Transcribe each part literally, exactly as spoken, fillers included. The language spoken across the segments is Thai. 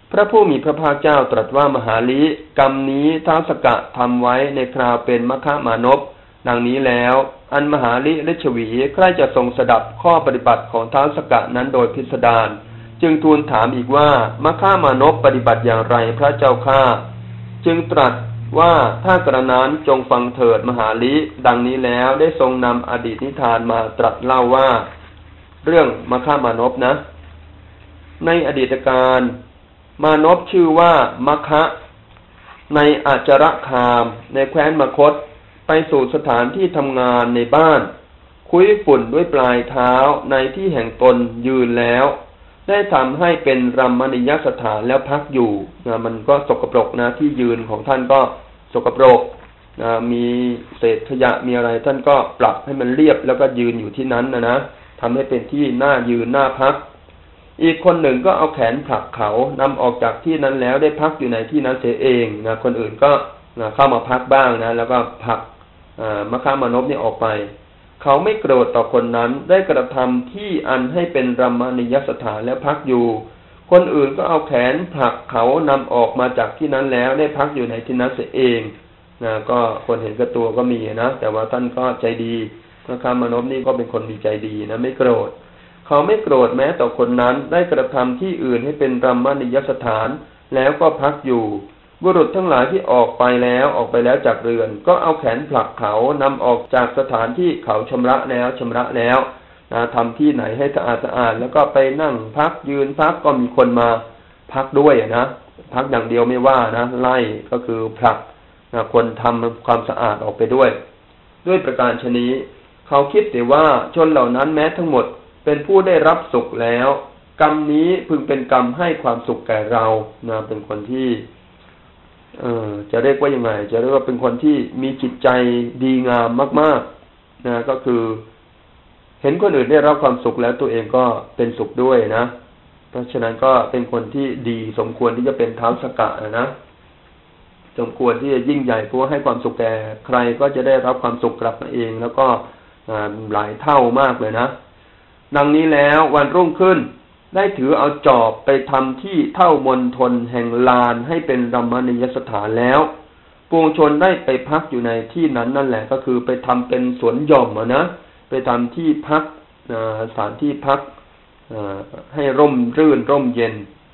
พระผู้มีพระภาคเจ้าตรัสว่ามหาลิกรรมนี้ท้าวสกะทำไว้ในคราวเป็นมัคคะมานพดังนี้แล้วอันมหาลิฤชวีใคร่จะทรงสดับข้อปฏิบัติของท้าวสกะนั้นโดยพิสดารจึงทูลถามอีกว่ามัคคะมานพปฏิบัติอย่างไรพระเจ้าข้าจึงตรัสว่าถ้ากระนั้นจงฟังเถิดมหาลิดังนี้แล้วได้ทรงนำอดีตนิทานมาตรัสเล่าว่าเรื่องมัคคะมานพนะในอดีตการมานพชื่อว่ามัคคะในอาจรคามในแคว้นมคธไปสู่สถานที่ทำงานในบ้านคุ้ยฝุ่นด้วยปลายเท้าในที่แห่งตนยืนแล้วได้ทำให้เป็นรัมมณียสถานแล้วพักอยู่นะมันก็สกปรกนะที่ยืนของท่านก็สกปรกนะมีเศษขยะมีอะไรท่านก็ปรับให้มันเรียบแล้วก็ยืนอยู่ที่นั้นนะนะทำให้เป็นที่น่ายืนน่าพักอีกคนหนึ่งก็เอาแขนผลักเขานำออกจากที่นั้นแล้วได้พักอยู่ในที่นั้นเสียเองนะคนอื่นก็นะเข้ามาพักบ้างนะแล้วก็ผลักมัคคะมานพนี่ออกไปเขาไม่โกรธต่อคนนั้นได้กระทำที่อันให้เป็นรัมมณียสถานแล้วพักอยู่คนอื่นก็เอาแขนผลักเขานำออกมาจากที่นั้นแล้วได้พักอยู่ในที่นั้นเสียเองนะก็คนเห็นกับตัวก็มีนะแต่ว่าท่านก็ใจดีมัคคะมานพนี่ก็เป็นคนมีใจดีนะไม่โกรธเขาไม่โกรธแม้ต่อคนนั้นได้กระทำที่อื่นให้เป็นรัมมณียสถานแล้วก็พักอยู่บุรุษทั้งหลายที่ออกไปแล้วออกไปแล้วจากเรือนก็เอาแขนผลักเขานำออกจากสถานที่เขาชำระแล้วชำระแล้วนะทำที่ไหนให้สะอาดสะอาดแล้วก็ไปนั่งพักยืนพักก็มีคนมาพักด้วยนะพักอย่างเดียวไม่ว่านะไล่ก็คือผลักนะคนทำความสะอาดออกไปด้วยด้วยประการชนี้เขาคิดแต่ว่าชนเหล่านั้นแม้ทั้งหมดเป็นผู้ได้รับสุขแล้วกรรมนี้พึงเป็นกรรมให้ความสุขแก่เรานะเป็นคนที่เออจะเรียกว่ายังไงจะเรียกว่าเป็นคนที่มีจิตใจดีงามมากๆนะก็คือเห็นคนอื่นได้รับความสุขแล้วตัวเองก็เป็นสุขด้วยนะเพราะฉะนั้นก็เป็นคนที่ดีสมควรที่จะเป็นท้าวสกะนะสมควรที่จะยิ่งใหญ่เพราะให้ความสุขแก่ใครก็จะได้รับความสุขกลับมาเองแล้วก็หลายเท่ามากเลยนะดังนี้แล้ววันรุ่งขึ้นได้ถือเอาจอบไปทำที่เท่ามณฑลแห่งลานให้เป็นรัมมณียสถานแล้วปวงชนได้ไปพักอยู่ในที่นั้นนั่นแหละก็คือไปทำเป็นสวนหย่อมนะไปทำที่พักสถานที่พักให้ร่มรื่นร่มเย็น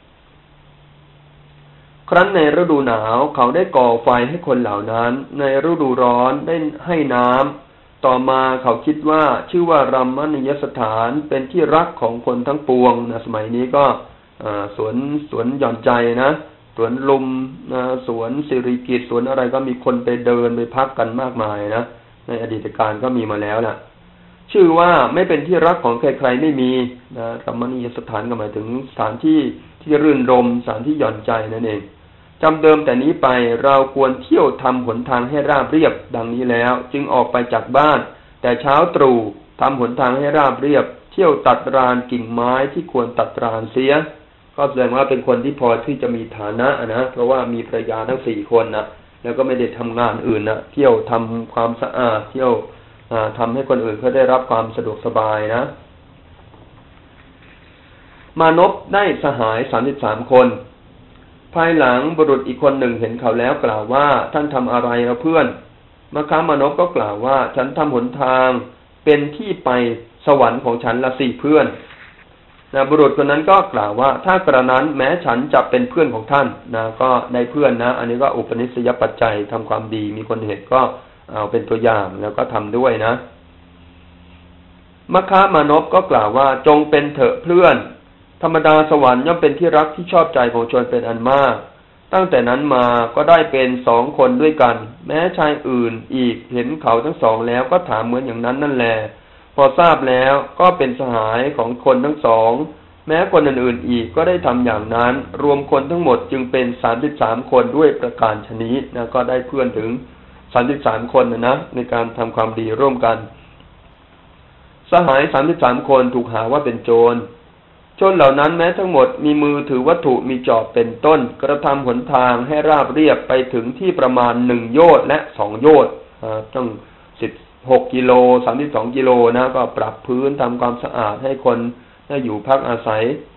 ครั้นในฤดูหนาวเขาได้ก่อไฟให้คนเหล่านั้นในฤดูร้อนได้ให้น้ำต่อมาเขาคิดว่าชื่อว่ารัมมณียสถานเป็นที่รักของคนทั้งปวงนะสมัยนี้ก็สวนสวนหย่อนใจนะสวนลุมนะสวนสิริกิติ์สวนอะไรก็มีคนไปเดินไปพักกันมากมายนะในอดีตการก็มีมาแล้วนะชื่อว่าไม่เป็นที่รักของใครๆไม่มีนะรัมมณียสถานก็หมายถึงสถานที่ที่รื่นรมสถานที่หย่อนใจนั่นเองจำเดิมแต่นี้ไปเราควรเที่ยวทำหนทางให้ราบเรียบดังนี้แล้วจึงออกไปจากบ้านแต่เช้าตรู่ทำหนทางให้ราบเรียบเที่ยวตัดรานกิ่งไม้ที่ควรตัดรานเสียก็แสดงว่าเป็นคนที่พอที่จะมีฐานะนะเพราะว่ามีภรรยาทั้งสี่คนนะแล้วก็ไม่ได้ทำงานอื่นนะเที่ยวทำความสะอาดเที่ยวทำให้คนอื่นเขาได้รับความสะดวกสบายนะมานพได้สหายสามสิบสามคนภายหลังบุรุษอีกคนหนึ่งเห็นเขาแล้วกล่าวว่าท่านทำอะไรนะเพื่อนมัคคะมานพก็กล่าวว่าฉันทำหนทางเป็นที่ไปสวรรค์ของฉันละสี่เพื่อนนะบุรุษคนนั้นก็กล่าวว่าถ้ากระนั้นแม้ฉันจะเป็นเพื่อนของท่านนะก็ได้เพื่อนนะอันนี้ก็อุปนิสัยปัจจัยทำความดีมีคนเห็นก็เอาเป็นตัวอย่างแล้วก็ทำด้วยนะมัคคะมานพก็กล่าวว่าจงเป็นเถอะเพื่อนธรรมดาสวรรค์ย่อมเป็นที่รักที่ชอบใจของชนเป็นอันมากตั้งแต่นั้นมาก็ได้เป็นสองคนด้วยกันแม้ชายอื่นอีกเห็นเขาทั้งสองแล้วก็ถามเหมือนอย่างนั้นนั่นแหละพอทราบแล้วก็เป็นสหายของคนทั้งสองแม้คนอื่นๆอีกก็ได้ทำอย่างนั้นรวมคนทั้งหมดจึงเป็นสามสิบสามคนด้วยประการฉะนี้นะก็ได้เพื่อนถึงสามสิบสามคนนะนะในการทำความดีร่วมกันสหายสามสิบสามคนถูกหาว่าเป็นโจรชนเหล่านั้นแม้ทั้งหมดมีมือถือวัตถุมีจอบเป็นต้นกระทำหนทางให้ราบเรียบไปถึงที่ประมาณหนึ่งโยชน์และสองโยชน์ต้องสิบหกกิโลสามสิบสองกิโลนะก็ปรับพื้นทำความสะอาดให้คนได้อยู่พักอาศัย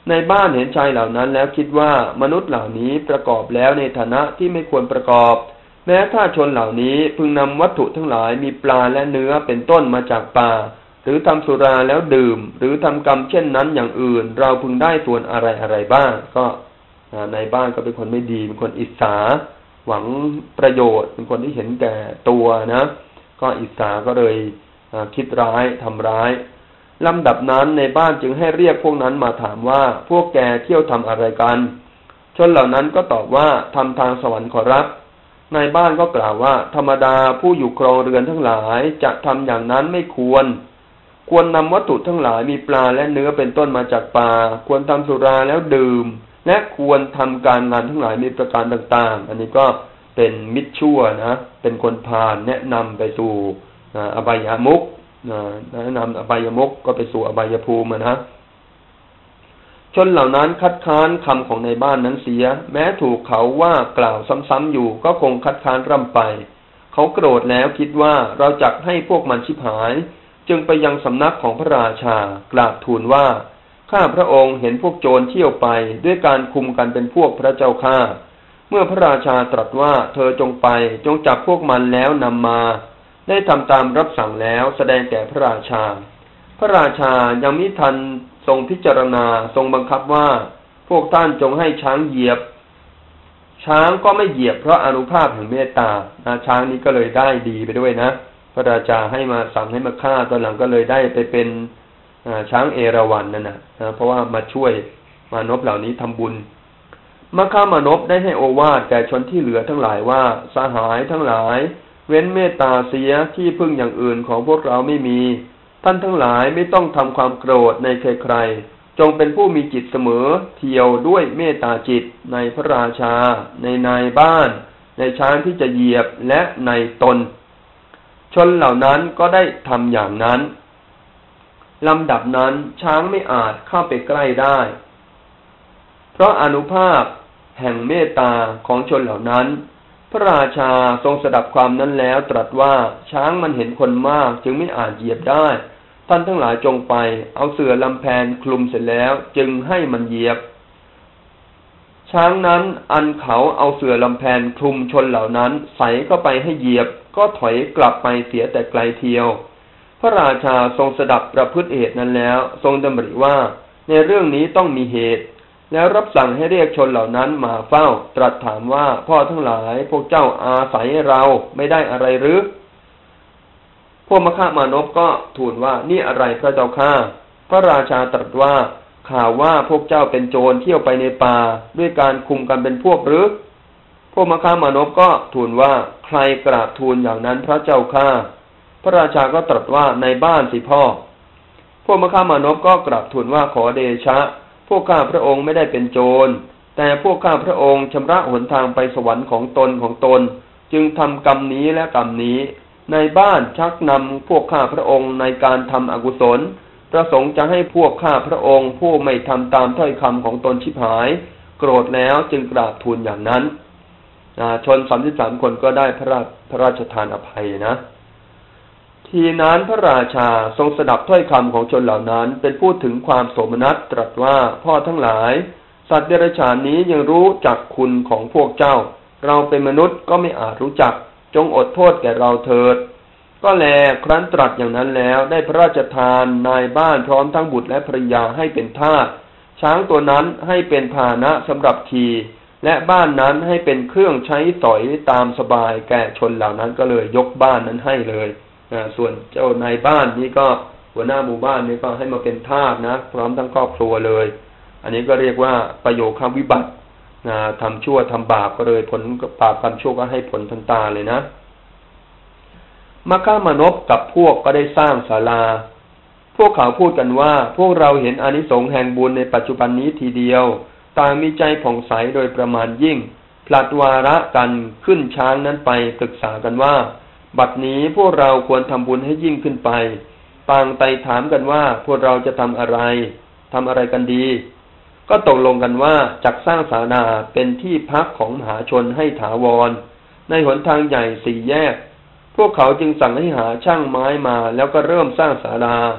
ในบ้านเห็นชายเหล่านั้นแล้วคิดว่ามนุษย์เหล่านี้ประกอบแล้วในฐานะที่ไม่ควรประกอบแม้ถ้าชนเหล่านี้พึงนำวัตถุทั้งหลายมีปลาและเนื้อเป็นต้นมาจากป่าหรือทำสุราแล้วดื่มหรือทำกรรมเช่นนั้นอย่างอื่นเราพึงได้ส่วนอะไรอะไรบ้างก็ในบ้านก็เป็นคนไม่ดีเป็นคนอิจฉาหวังประโยชน์เป็นคนที่เห็นแก่ตัวนะก็อิจฉาก็เลยคิดร้ายทำร้ายลำดับนั้นในบ้านจึงให้เรียกพวกนั้นมาถามว่าพวกแกเที่ยวทำอะไรกันชนเหล่านั้นก็ตอบว่าทำทางสวรรค์ขอรับในบ้านก็กล่าวว่าธรรมดาผู้อยู่ครองเรือนทั้งหลายจะทำอย่างนั้นไม่ควรควรนำวัตถุทั้งหลายมีปลาและเนื้อเป็นต้นมาจากป่าควรทำสุราแล้วดื่มและควรทำการงานทั้งหลายมีประการต่างๆอันนี้ก็เป็นมิตรชั่วนะเป็นคนพาลแนะนำไปสู่อบายามุขแนะนำอบายมุขก็ไปสู่อบายภูมินะชนเหล่านั้นคัดค้านคำของในบ้านนั้นเสียแม้ถูกเขาว่ากล่าวซ้ำๆอยู่ก็คงคัดค้านร่ำไปเขาโกรธแล้วคิดว่าเราจักให้พวกมันชิบหายจึงไปยังสำนักของพระราชากราบทูลว่าข้าพระองค์เห็นพวกโจรเที่ยวไปด้วยการคุมกันเป็นพวกพระเจ้าข้าเมื่อพระราชาตรัสว่าเธอจงไปจงจับพวกมันแล้วนำมาได้ทำตามรับสั่งแล้วแสดงแก่พระราชาพระราชายังมิทันทรงพิจารณาทรงบังคับว่าพวกท่านจงให้ช้างเหยียบช้างก็ไม่เหยียบเพราะอานุภาพแห่งเมตตาช้างนี้ก็เลยได้ดีไปด้วยนะพระราชาให้มาสั่งให้มาฆ่าตอนหลังก็เลยได้ไปเป็นช้างเอราวัณนั่นนะเพราะว่ามาช่วยมานพเหล่านี้ทำบุญมคามานพได้ให้โอวาทแก่ชนที่เหลือทั้งหลายว่าสหายทั้งหลายเว้นเมตตาเสียที่พึ่งอย่างอื่นของพวกเราไม่มีท่านทั้งหลายไม่ต้องทำความโกรธในใครๆจงเป็นผู้มีจิตเสมอเที่ยวด้วยเมตตาจิตในพระราชาในนายบ้านในช้างที่จะเหยียบและในตนชนเหล่านั้นก็ได้ทำอย่างนั้นลำดับนั้นช้างไม่อาจเข้าไปใกล้ได้เพราะอานุภาพแห่งเมตตาของชนเหล่านั้นพระราชาทรงสดับความนั้นแล้วตรัสว่าช้างมันเห็นคนมากจึงไม่อาจเหยียบได้ท่านทั้งหลายจงไปเอาเสื่อลำแพนคลุมเสร็จแล้วจึงให้มันเหยียบช้างนั้นอันเขาเอาเสื่อลำแพนคลุมชนเหล่านั้นใส่เข้าไปให้เหยียบก็ถอยกลับไปเสียแต่ไกลเทียวพระราชาทรงสดับประพฤติเหตุนั้นแล้วทรงดำริว่าในเรื่องนี้ต้องมีเหตุแล้วรับสั่งให้เรียกชนเหล่านั้นมาเฝ้าตรัสถามว่าพ่อทั้งหลายพวกเจ้าอาศัยเราไม่ได้อะไรหรือพวกมคามานพก็ทูลว่านี่อะไรพระเจ้าข้าพระราชาตรัสว่าข่าวว่าพวกเจ้าเป็นโจรเที่ยวไปในป่าด้วยการคุมกันเป็นพวกหรือพวกมคามานพก็ทูลว่าใครกราบทูลอย่างนั้นพระเจ้าข้าพระราชาก็ตรัสว่าในบ้านสิพ่อพวกมคามานพก็กราบทูลว่าขอเดชะพวกข้าพระองค์ไม่ได้เป็นโจรแต่พวกข้าพระองค์ชำระหนทางไปสวรรค์ของตนของตนจึงทำกรรมนี้และกรรมนี้ในบ้านชักนำพวกข้าพระองค์ในการทำอกุศลประสงค์จะให้พวกข้าพระองค์ผู้ไม่ทำตามถ้อยคำของตนชิบหายโกรธแล้วจึงกราบทูลอย่างนั้นชนสามสิบสามคนก็ได้พระราชพระราชทานอภัยนะทีนั้นพระราชาทรงสดับถ้อยคำของชนเหล่านั้นเป็นพูดถึงความโสมนัสตรัสว่าพ่อทั้งหลายสัตว์เดรัจฉานนี้ยังรู้จักคุณของพวกเจ้าเราเป็นมนุษย์ก็ไม่อาจรู้จักจงอดโทษแก่เราเถิดก็แลครั้นตรัสอย่างนั้นแล้วได้พระราชทานนายบ้านพร้อมทั้งบุตรและภรรยาให้เป็นทาสช้างตัวนั้นให้เป็นพาหนะสำหรับขี่และบ้านนั้นให้เป็นเครื่องใช้สอยตามสบายแก่ชนเหล่านั้นก็เลยยกบ้านนั้นให้เลยส่วนเจ้านายบ้านนี้ก็หัวหน้าหมู่บ้านนี้ก็ให้มาเป็นทาสนะพร้อมทั้งครอบครัวเลยอันนี้ก็เรียกว่าประโยควิบัติทำชั่วทำบาปก็เลยผลบาปกรรมชั่วก็ให้ผลทันตาเลยนะมคามานพกับพวกก็ได้สร้างศาลาพวกเขาพูดกันว่าพวกเราเห็นอานิสงส์แห่งบุญในปัจจุบันนี้ทีเดียวต่างมีใจผ่องใสโดยประมาณยิ่งผลัดวาระกันขึ้นช้างนั้นไปปรึกษากันว่าบัดนี้พวกเราควรทำบุญให้ยิ่งขึ้นไปต่างไต่ถามกันว่าพวกเราจะทำอะไรทำอะไรกันดีก็ตกลงกันว่าจักสร้างศาลาเป็นที่พักของมหาชนให้ถาวรในหนทางใหญ่สี่แยกพวกเขาจึงสั่งให้หาช่างไม้มาแล้วก็เริ่มสร้างศาลา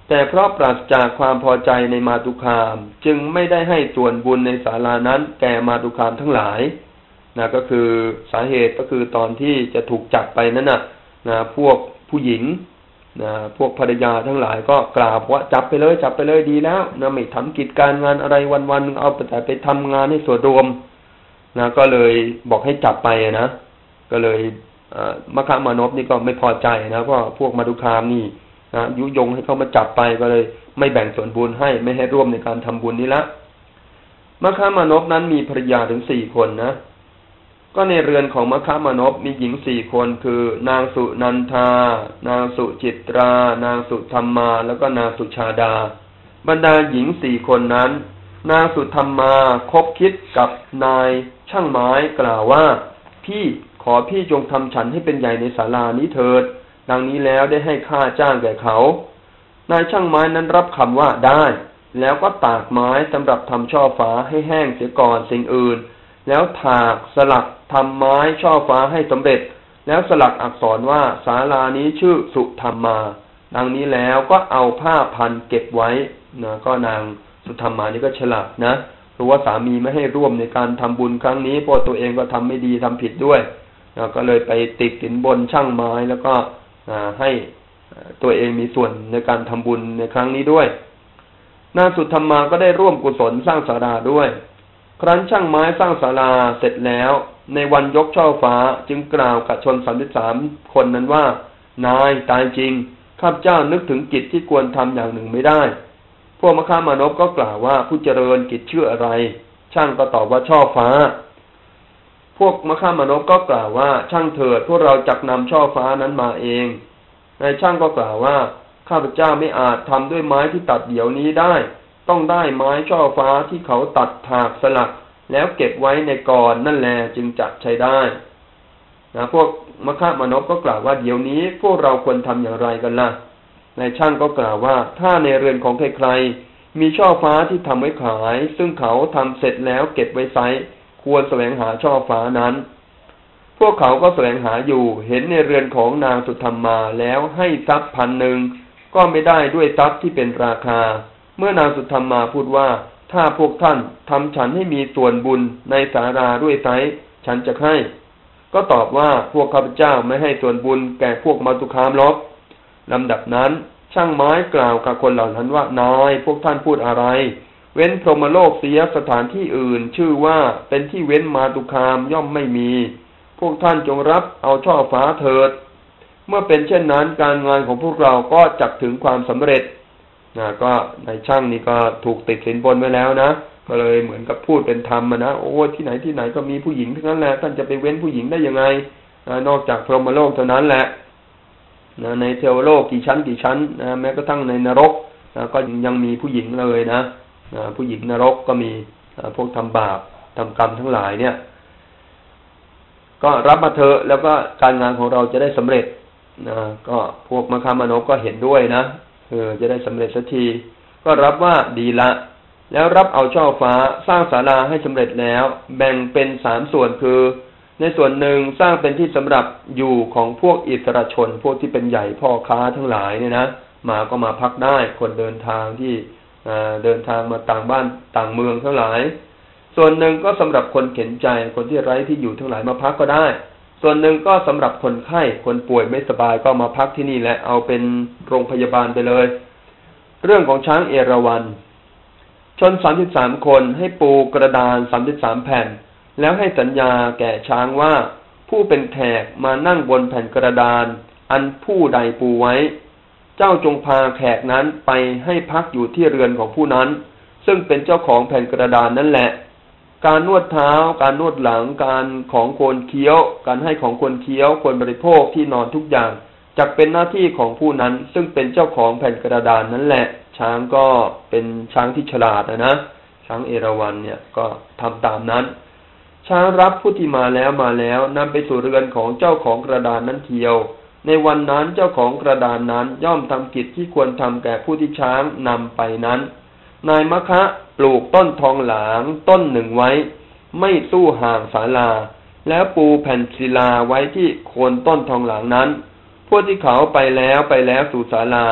แต่เพราะปราศจากความพอใจในมาตุคามจึงไม่ได้ให้ส่วนบุญในศาลานั้นแก่มาตุคามทั้งหลายนะก็คือสาเหตุก็คือตอนที่จะถูกจับไปนั้นนะนะพวกผู้หญิงนะพวกภรรยาทั้งหลายก็กล่าวว่าจับไปเลยจับไปเลยดีแล้วนะไม่ทำกิจการงานอะไรวันๆเอาแต่ไปทำงานให้ส่วนรวมนะก็เลยบอกให้จับไปนะก็เลยมัคคะมานพนี่ก็ไม่พอใจนะเพราะพวกมาตุคามนี่นะยุยงให้เขามาจับไปก็เลยไม่แบ่งส่วนบุญให้ไม่ให้ร่วมในการทำบุญนี้ละมัคคะมานพนั้นมีภรรยาถึงสี่คนนะก็ในเรือนของมัคคะมานพมีหญิงสี่คนคือนางสุนันทานางสุจิตรา นางสุธรรมาแล้วก็นางสุชาดาบรรดาหญิงสี่คนนั้นนางสุธรรมาคบคิดกับนายช่างไม้กล่าวว่าพี่ขอพี่จงทำฉันให้เป็นใหญ่ในศาลานี้เถิดดังนี้แล้วได้ให้ค่าจ้างแก่เขานายช่างไม้นั้นรับคำว่าได้แล้วก็ตากไม้สำหรับทำช่อฟ้าให้แห้งเสียก่อนสิ่งอื่นแล้วถากสลักทำไม้ช่อฟ้าให้สำเร็จแล้วสลักอักษรว่าศาลานี้ชื่อสุธรรมาดังนี้แล้วก็เอาผ้าพันเก็บไว้นะก็นางสุธรรมานี่ก็ฉลาดนะรู้ว่าสามีไม่ให้ร่วมในการทำบุญครั้งนี้เพราะตัวเองก็ทำไม่ดีทำผิดด้วยนะก็เลยไปติดสินบนช่างไม้แล้วก็ให้ตัวเองมีส่วนในการทำบุญในครั้งนี้ด้วยนางสุธรรมาก็ได้ร่วมกุศลสร้างศาลาด้วยครั้นช่างไม้สร้างศาลาเสร็จแล้วในวันยกช่อฟ้าจึงกล่าวกับชนสามสิบสามคนนั้นว่านายตายจริงข้าพเจ้านึกถึงกิจที่ควรทำอย่างหนึ่งไม่ได้พวกมัคคะมานพก็กล่าวว่าผู้เจริญกิจชื่ออะไรช่างก็ตอบว่าช่อฟ้าพวกมัคคะมานพก็กล่าวว่าช่างเถิดพวกเราจักนำช่อฟ้านั้นมาเองนายช่างก็กล่าวว่าข้าพเจ้าไม่อาจทำด้วยไม้ที่ตัดเดี๋ยวนี้ได้ต้องได้ไม้ช่อฟ้าที่เขาตัดถากสลักแล้วเก็บไว้ในกรนั่นแหละจึงจะใช้ได้นะพวกมัคคะมานพก็กล่าวว่าเดี๋ยวนี้พวกเราควรทำอย่างไรกันล่ะนายช่างก็กล่าวว่าถ้าในเรือนของใครๆมีช่อฟ้าที่ทำไว้ขายซึ่งเขาทำเสร็จแล้วเก็บไว้ไซควรแสวงหาช่อฟ้านั้นพวกเขาก็แสวงหาอยู่เห็นในเรือนของนางสุธรรมาแล้วให้ทรัพย์พันหนึ่งก็ไม่ได้ด้วยทรัพย์ที่เป็นราคาเมื่อนางสุธรรมาพูดว่าถ้าพวกท่านทำฉันให้มีส่วนบุญในศาลาด้วยไซฉันจะให้ก็ตอบว่าพวกข้าพเจ้าไม่ให้ส่วนบุญแก่พวกมาตุคามหรอกลำดับนั้นช่างไม้กล่าวกับคนเหล่านั้นว่านายพวกท่านพูดอะไรเว้นพรหมโลกเสียสถานที่อื่นชื่อว่าเป็นที่เว้นมาตุคามย่อมไม่มีพวกท่านจงรับเอาช่อฟ้าเถิดเมื่อเป็นเช่นนั้นการงานของพวกเราก็จักถึงความสำเร็จนะก็นายช่างนี่ก็ถูกติดสินบนไว้แล้วนะก็เลยเหมือนกับพูดเป็นธรรมนะโอ้ที่ไหนที่ไหนก็มีผู้หญิงทั้งนั้นแหละท่านจะไปเว้นผู้หญิงได้ยังไงนอกจากพรหมโลกเท่านั้นแหละนะในเทวโลกกี่ชั้นกี่ชั้นนะแม้กระทั่งในนรกนะก็ยังมีผู้หญิงเลยนะนะผู้หญิงนรกก็มีนะพวกทำบาปทำกรรมทั้งหลายเนี่ยก็รับมาเถอะแล้วก็การงานของเราจะได้สำเร็จนะก็พวกมัคคะมานพก็เห็นด้วยนะเออจะได้สำเร็จสักทีก็รับว่าดีละแล้วรับเอาช่อฟ้าสร้างศาลาให้สำเร็จแล้วแบ่งเป็นสามส่วนคือในส่วนหนึ่งสร้างเป็นที่สำหรับอยู่ของพวกอิสระชนพวกที่เป็นใหญ่พ่อค้าทั้งหลายเนี่ยนะมาก็มาพักได้คนเดินทางที่เดินทางมาต่างบ้านต่างเมืองทั้งหลายส่วนหนึ่งก็สำหรับคนเข็นใจคนที่ไร้ที่อยู่ทั้งหลายมาพักก็ได้ส่วนหนึ่งก็สำหรับคนไข้คนป่วยไม่สบายก็มาพักที่นี่และเอาเป็นโรงพยาบาลไปเลยเรื่องของช้างเอราวัณชนสามสิบสามคนให้ปูกระดานสามสิบสามแผ่นแล้วให้สัญญาแก่ช้างว่าผู้เป็นแขกมานั่งบนแผ่นกระดานอันผู้ใดปูไว้เจ้าจงพาแขกนั้นไปให้พักอยู่ที่เรือนของผู้นั้นซึ่งเป็นเจ้าของแผ่นกระดานนั่นแหละการนวดเท้าการนวดหลังการของควรเคี้ยวการให้ของควรเคี้ยวควรบริโภคที่นอนทุกอย่างจักเป็นหน้าที่ของผู้นั้นซึ่งเป็นเจ้าของแผ่นกระดานนั่นแหละช้างก็เป็นช้างที่ฉลาดนะนะช้างเอราวัณเนี่ยก็ทำตามนั้นช้างรับผู้ที่มาแล้วมาแล้วนำไปสู่เรือนของเจ้าของกระดานนั้นเทียวในวันนั้นเจ้าของกระดานนั้นย่อมทำกิจที่ควรทำแก่ผู้ที่ช้างนำไปนั้นนายมัคคะปลูกต้นทองหลางต้นหนึ่งไว้ไม่สู้ห่างศาลาแล้วปูแผ่นศิลาไว้ที่โคนต้นทองหลางนั้นพวกที่เขาไปแล้วไปแล้วสู่ศาลา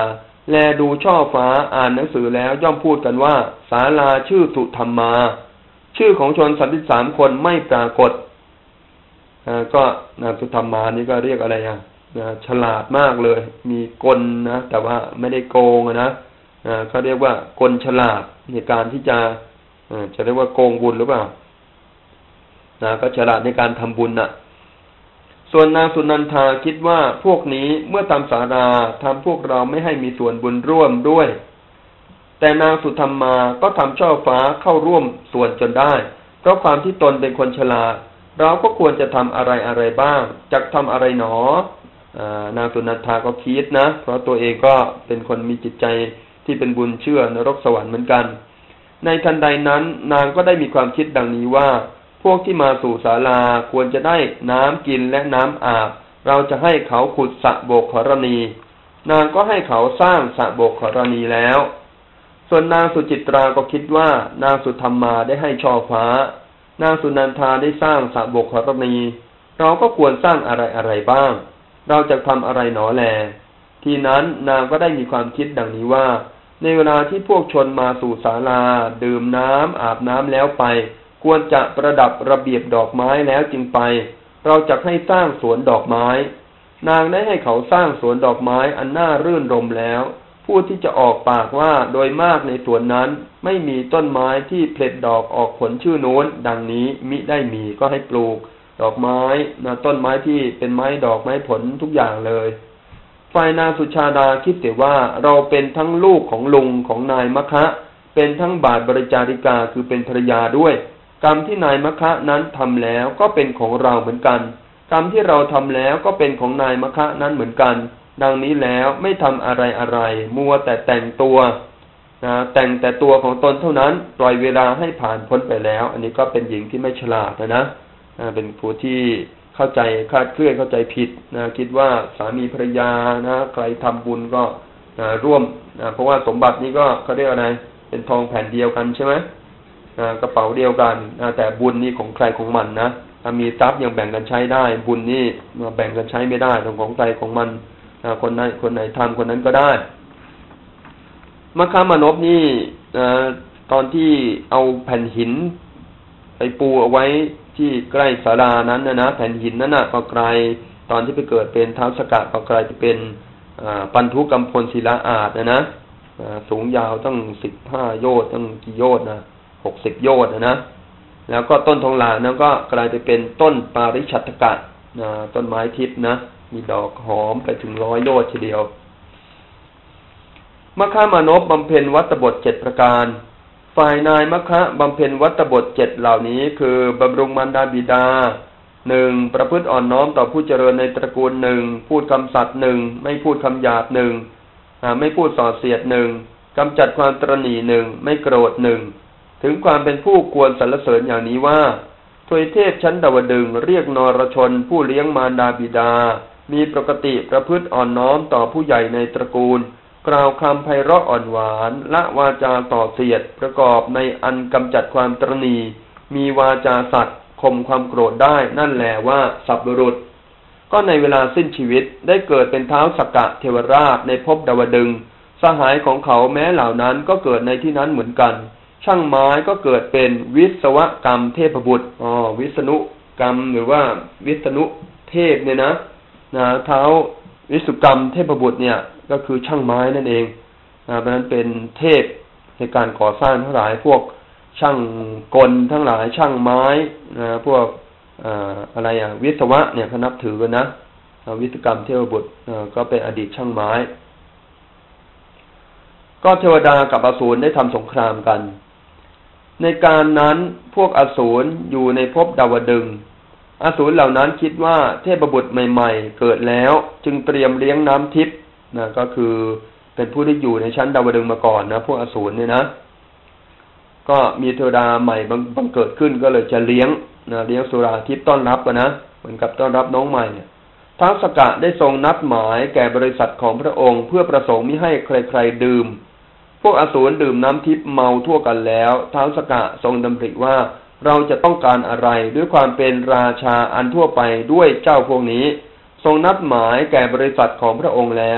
แลดูช่อฟ้าอ่านหนังสือแล้วย่อมพูดกันว่าศาลาชื่อสุธรรมา ชื่อของชนสามสิบสามคนไม่ปรากฏก็นางสุธรรมานี่ก็เรียกอะไรอ่ะฉลาดมากเลยมีกลนะแต่ว่าไม่ได้โกงนะเขาเรียกว่ากลฉลาดในการที่จะจะเรียกว่าโกงบุญหรือเปล่านะก็ฉลาดในการทำบุญน่ะส่วนนางสุนันทาคิดว่าพวกนี้เมื่อทำศาลาทำพวกเราไม่ให้มีส่วนบุญร่วมด้วยแต่นางสุธรรมาก็ทำช่อฟ้าเข้าร่วมส่วนจนได้เพราะความที่ตนเป็นคนฉลาดเราก็ควรจะทำอะไรอะไรบ้างจักทำอะไรหนอนางสุนันทาก็คิดนะเพราะตัวเองก็เป็นคนมีจิตใจที่เป็นบุญเชื่อนรกสวรรค์เหมือนกันในทันใดนั้นนางก็ได้มีความคิดดังนี้ว่าพวกที่มาสู่ศาลาควรจะได้น้ำกินและน้ำอาบเราจะให้เขาขุดสระโบกขรณีนางก็ให้เขาสร้างสระโบกขรณีแล้วส่วนนางสุจิตราก็คิดว่านางสุธรรมาได้ให้ช่อฟ้านางสุนันทาได้สร้างสระโบกขรณีเราก็ควรสร้างอะไรอะไรบ้างเราจะทำอะไรหนอแลทีนั้นนางก็ได้มีความคิดดังนี้ว่าในเวลาที่พวกชนมาสู่ศาลาดื่มน้ำอาบน้ำแล้วไปควรจะประดับระเบียบดอกไม้แล้วจึงไปเราจะให้สร้างสวนดอกไม้นางได้ให้เขาสร้างสวนดอกไม้อันน่ารื่นรมแล้วผู้ที่จะออกปากว่าโดยมากในสวนนั้นไม่มีต้นไม้ที่ผลิดอกออกผลชื่อโน้นดังนี้มิได้มีก็ให้ปลูกดอกไม้นะต้นไม้ที่เป็นไม้ดอกไม้ผลทุกอย่างเลยฝ่ายนางสุชาดาคิดแต่ว่าเราเป็นทั้งลูกของลุงของนายมคะเป็นทั้งบาทบริจาริกาคือเป็นภรรยาด้วยกรรมที่นายมคะนั้นทำแล้วก็เป็นของเราเหมือนกันกรรมที่เราทำแล้วก็เป็นของนายมคะนั้นเหมือนกันดังนี้แล้วไม่ทำอะไรอะไรมัวแต่แต่งตัวนะแต่งแต่ตัวของตนเท่านั้นปล่อยเวลาให้ผ่านพ้นไปแล้วอันนี้ก็เป็นหญิงที่ไม่ฉลาดนะนะเป็นผู้ที่เข้าใจคลาดเคลื่อนเข้าใจผิดนะคิดว่าสามีภรรยานะใครทำบุญก็นะร่วมนะเพราะว่าสมบัตินี้ก็เขาเรียกอะไรเป็นทองแผ่นเดียวกันใช่ไหมนะกระเป๋าเดียวกันนะแต่บุญนี่ของใครของมันนะถ้ามีทรัพย์ยังแบ่งกันใช้ได้บุญนี่มาแบ่งกันใช้ไม่ได้ของของใครของมันนะคนไหนคนไหนทำคนนั้นก็ได้มคามานพนี่นะตอนที่เอาแผ่นหินไปปูเอาไว้ที่ใกล้ศาลานั้นนะนะแผ่นหินนั้นนะก็กลายตอนที่ไปเกิดเป็นท้าวสกะก็กลายจะเป็นปันธุกัมพลศิลาอาสนะนะสูงยาวตั้งสิบห้าโยชน์ตั้งกี่โยชน์นะหกสิบโยชน์นะนะแล้วก็ต้นทองหลางนั้นก็กลายไปเป็นต้นปาริชัตกะนะต้นไม้ทิพย์นะมีดอกหอมไปถึงร้อยโยชน์ทีเดียวมคามานพบำเพ็ญวัตบทเจ็ดประการฝ่ายนายมคะบำเพ็ญวัตบทเจ็ดเหล่านี้คือบำรุงมารดาบิดาหนึ่งประพฤติอ่อนน้อมต่อผู้เจริญในตระกูลหนึ่งพูดคำสัตย์หนึ่งไม่พูดคำหยาบหนึ่งไม่พูดส่อเสียดหนึ่งกำจัดความตระหนี่หนึ่งไม่โกรธหนึ่งถึงความเป็นผู้ควรสรรเสริญอย่างนี้ว่าทวยเทพชั้นดาวดึงเรียกนรชนผู้เลี้ยงมารดาบิดามีปกติประพฤติอ่อนน้อมต่อผู้ใหญ่ในตระกูลกล่าวคำไพเราะอ่อนหวานละวาจาต่อเสียดประกอบในอันกำจัดความตระหนี่มีวาจาสัตย์ข่มความโกรธได้นั่นแหละว่าสัพบุรุษก็ในเวลาสิ้นชีวิตได้เกิดเป็นท้าวสักกะเทวราชในภพดาวดึงสหายของเขาแม้เหล่านั้นก็เกิดในที่นั้นเหมือนกันช่างไม้ก็เกิดเป็นวิศวกรรมเทพบุตรอ๋อวิษณุกรรมหรือว่าวิษณุเทพเนี่ยนะนะท้าววิสุกรรมเทพบุตรเนี่ยก็คือช่างไม้นั่นเองนะเพราะนั้นเป็นเทพในการก่อสร้างทั้งหลายพวกช่างกลทั้งหลายช่างไม้นะพวกอ่าอะไรอ่ะวิศวะเนี่ยเขานับถือกันนะวิศวกรรมเทพบุตรก็เป็นอดีตช่างไม้ก็เทวดากับอสูรได้ทำสงครามกันในการนั้นพวกอสูรอยู่ในภพดาวดึงส์อสูรเหล่านั้นคิดว่าเทพบุตรใหม่ๆเกิดแล้วจึงเตรียมเลี้ยงน้ำทิพย์นะก็คือเป็นผู้ที่อยู่ในชั้นดาวดึงส์มาก่อนนะพวกอสูรเนี่ยนะก็มีเทวดาใหม่บังเกิดขึ้นก็เลยจะเลี้ยงนะเลี้ยงสุราทิพย์ต้อนรับกันนะเหมือนกับต้อนรับน้องใหม่ท้าวสกะได้ทรงนัดหมายแก่บริษัทของพระองค์เพื่อประสงค์มิให้ใครๆดื่มพวกอสูรดื่มน้ำทิพย์เมาทั่วกันแล้วท้าวสกะทรงดำริว่าเราจะต้องการอะไรด้วยความเป็นราชาอันทั่วไปด้วยเจ้าพวกนี้ทรงนัดหมายแก่บริษัทของพระองค์แล้ว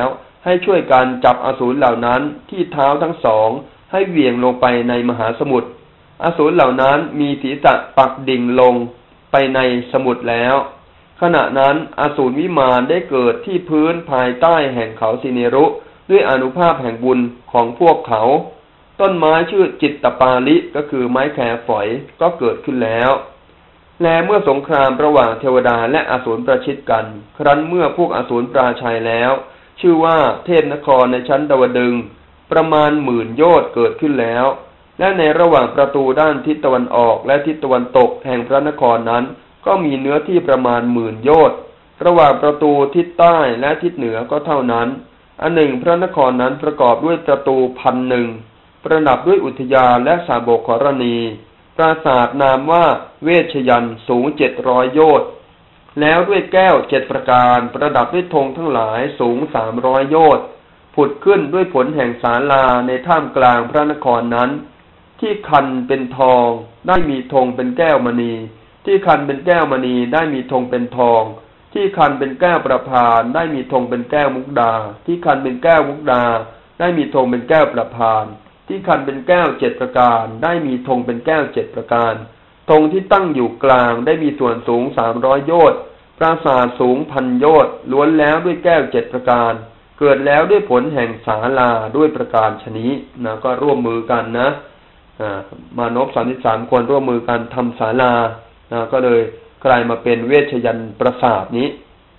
ให้ช่วยกันจับอสูรเหล่านั้นที่เท้าทั้งสองให้เหวี่ยงลงไปในมหาสมุทรอสูรเหล่านั้นมีศีรษะปักดิ่งลงไปในสมุทรแล้วขณะนั้นอสูรวิมานได้เกิดที่พื้นภายใต้แห่งเขาสิเนรุด้วยอานุภาพแห่งบุญของพวกเขาต้นไม้ชื่อจิตตปาลิก็คือไม้แคฝอยก็เกิดขึ้นแล้วและเมื่อสงครามระหว่างเทวดาและอสูรประชิดกันครั้นเมื่อพวกอสูรปราชัยแล้วชื่อว่าเทพนครในชั้นดาวดึงส์ประมาณหมื่นโยชน์เกิดขึ้นแล้วและในระหว่างประตูด้านทิศตะวันออกและทิศตะวันตกแห่งพระนครนั้นก็มีเนื้อที่ประมาณหมื่นโยชน์ระหว่างประตูทิศใต้และทิศเหนือก็เท่านั้นอันหนึ่งพระนครนั้นประกอบด้วยประตูพันหนึ่งประดับด้วยอุทยานและสาโบกรณีปราสาทนามว่าเวชยันต์สูงเจ็ดร้อยโยชน์แล้วด้วยแก้วเจ็ดประการประดับด้วยธงทั้งหลายสูงสามร้อยโยชน์ผุดขึ้นด้วยผลแห่งศาลาในท่ามกลางพระนครนั้นที่คันเป็นทองได้มีธงเป็นแก้วมณีที่คันเป็นแก้วมณีได้มีธงเป็นทองที่คันเป็นแก้วประพานได้มีธงเป็นแก้วมุกดาที่คันเป็นแก้วมุกดาได้มีธงเป็นแก้วประพานที่คันเป็นแก้วเจ็ดประการได้มีธงเป็นแก้วเจ็ดประการธงที่ตั้งอยู่กลางได้มีส่วนสูงสามร้อยโยชน์ปราสาทสูงพันโยชน์ล้วนแล้วด้วยแก้วเจ็ดประการเกิดแล้วด้วยผลแห่งศาลาด้วยประการชนี้นะก็ร่วมมือกันนะมานพสามสิบสามคนร่วมมือกันทำศาลานะก็เลยกลายมาเป็นเวชยันต์ปราสาทนี้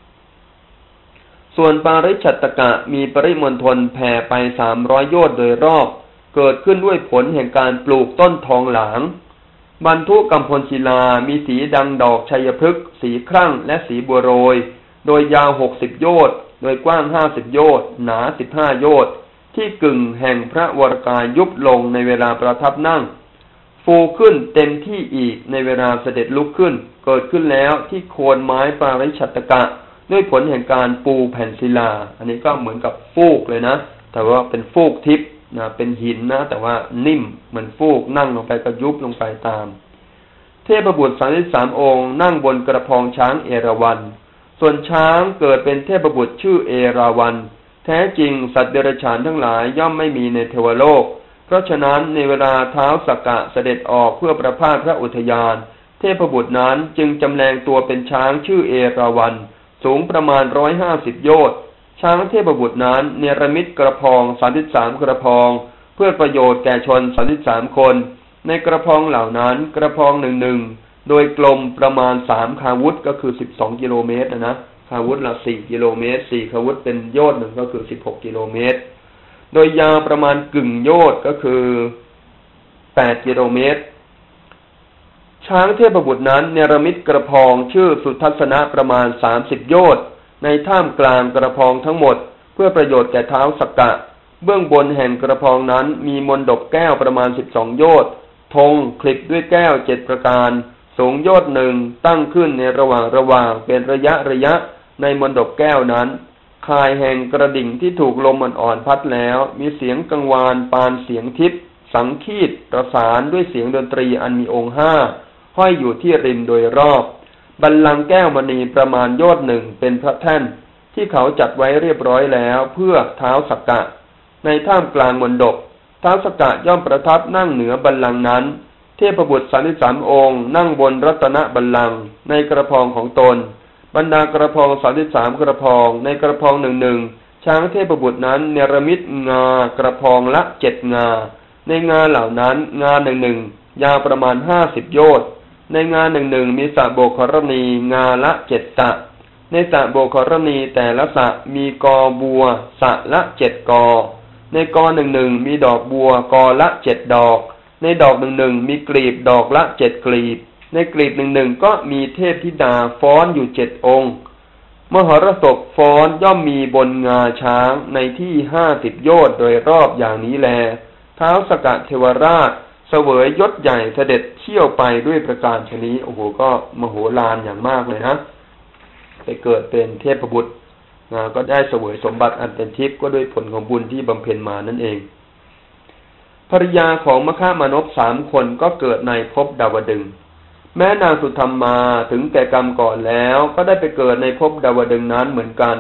ส่วนปาริชัตตกะมีปริมณฑลแผ่ไปสามร้อยโยชน์โดยรอบเกิดขึ้นด้วยผลแห่งการปลูกต้นทองหลางบรรทุกัมพลศิลามีสีดังดอกชัยพฤกษ์สีครั่งและสีบัวโรยโดยยาวหกสิบโยชน์โดยกว้างห้าสิบโยชน์หนาสิบห้าโยชน์ที่กึ่งแห่งพระวรกายยุบลงในเวลาประทับนั่งฟูขึ้นเต็มที่อีกในเวลาเสด็จลุกขึ้นเกิดขึ้นแล้วที่โคนไม้ปาริชัตตกะด้วยผลแห่งการปูแผ่นศิลาอันนี้ก็เหมือนกับฟูกเลยนะแต่ว่าเป็นฟูกทิพย์นะเป็นหินนะแต่ว่านิ่มเหมือนฟูกนั่งลงไปก็ยุบลงไปตามเทพบุตรสามสิบสามองค์นั่งบนกระพองช้างเอราวัณส่วนช้างเกิดเป็นเทพบุตรชื่อเอราวัณแท้จริงสัตว์เดรัจฉานทั้งหลายย่อมไม่มีในเทวโลกเพราะฉะนั้นในเวลาท้าวสักกะเสด็จออกเพื่อประพาสพระอุทยานเทพบุตรนั้นจึงจำแรงตัวเป็นช้างชื่อเอราวัณสูงประมาณร้อยห้าสิบโยชน์ช้างเทพบุตรนั้นเนรมิตกระพองสามสิบสามกระพองเพื่อประโยชน์แก่ชนสามสิบสามคนในกระพองเหล่านั้นกระพองหนึ่งหนึ่งโดยกลมประมาณสามคาวุธก็คือสิบสองกิโลเมตรนะนะคาวุธละสี่กิโลเมตรสี่คาวุธเป็นโยชน์หนึ่งก็คือสิบหกกิโลเมตรโดยยาวประมาณกึ่งโยชน์ก็คือแปดกิโลเมตรช้างเทพบุตรนั้นเนรมิตกระพองชื่อสุทัศนะประมาณสามสิบโยชน์ในท่ามกลางกระพองทั้งหมดเพื่อประโยชน์แก่ท้าวสักกะเบื้องบนแห่งกระพองนั้นมีมณฑปแก้วประมาณสิบสองโยชน์ธงคลิปด้วยแก้วเจ็ดประการสูงโยชน์หนึ่งตั้งขึ้นในระหว่างระหว่างเป็นระยะระยะในมณฑปแก้วนั้นคายแห่งกระดิ่งที่ถูกลมอ่อนๆพัดแล้วมีเสียงกังวานปานเสียงทิพย์สังคีตประสานด้วยเสียงดนตรีอันมีองค์ห้าห้อยอยู่ที่ริมโดยรอบบัลลังก์แก้วมณีประมาณโยชน์หนึ่งเป็นพระแท่นที่เขาจัดไว้เรียบร้อยแล้วเพื่อท้าวสักกะในท่ามกลางมณฑปท้าวสักกะย่อมประทับนั่งเหนือบัลลังก์นั้นเทพบุตรสามสิบสามองค์นั่งบนรัตนบัลลังก์ในกระพองของตนบรรดากระพองสามสิบสามกระพองในกระพองหนึ่งหนึ่งช้างเทพบุตรนั้นเนรมิตงากระพองละเจ็ดงาในงาเหล่านั้นงาหนึ่งหนึ่งยาวประมาณห้าสิบโยชน์ในงาหนึ่งหนึ่งมีสระโบกรณีงาละเจ็ดสระในสระโบกรณีแต่ละสระมีกอบัวสระละเจ็ดกอในกอหนึ่งหนึ่งมีดอกบัวกอละเจ็ดดอกในดอกหนึ่งหนึ่งมีกลีบดอกละเจ็ดกลีบในกลีบหนึ่งหนึ่งก็มีเทพธิดาฟ้อนอยู่เจ็ดองค์มหรสพฟ้อนย่อมมีบนงาช้างในที่ห้าสิบโยชน์โดยรอบอย่างนี้แลท้าวสักกะเทวราชเสวยยศใหญ่เสด็จเที่ยวไปด้วยประการชนี้โอ้โหก็มโหฬารอย่างมากเลยนะไปเกิดเป็นเทพบุตรนะก็ได้เสวยสมบัติอันเป็นทิพย์ก็ด้วยผลของบุญที่บำเพ็ญมานั่นเองภริยาของมฆามานพสามคนก็เกิดในภพดาวดึงส์แม้นางสุธรรมาถึงแก่กรรมก่อนแล้วก็ได้ไปเกิดในภพดาวดึงส์นั้นเหมือนกัน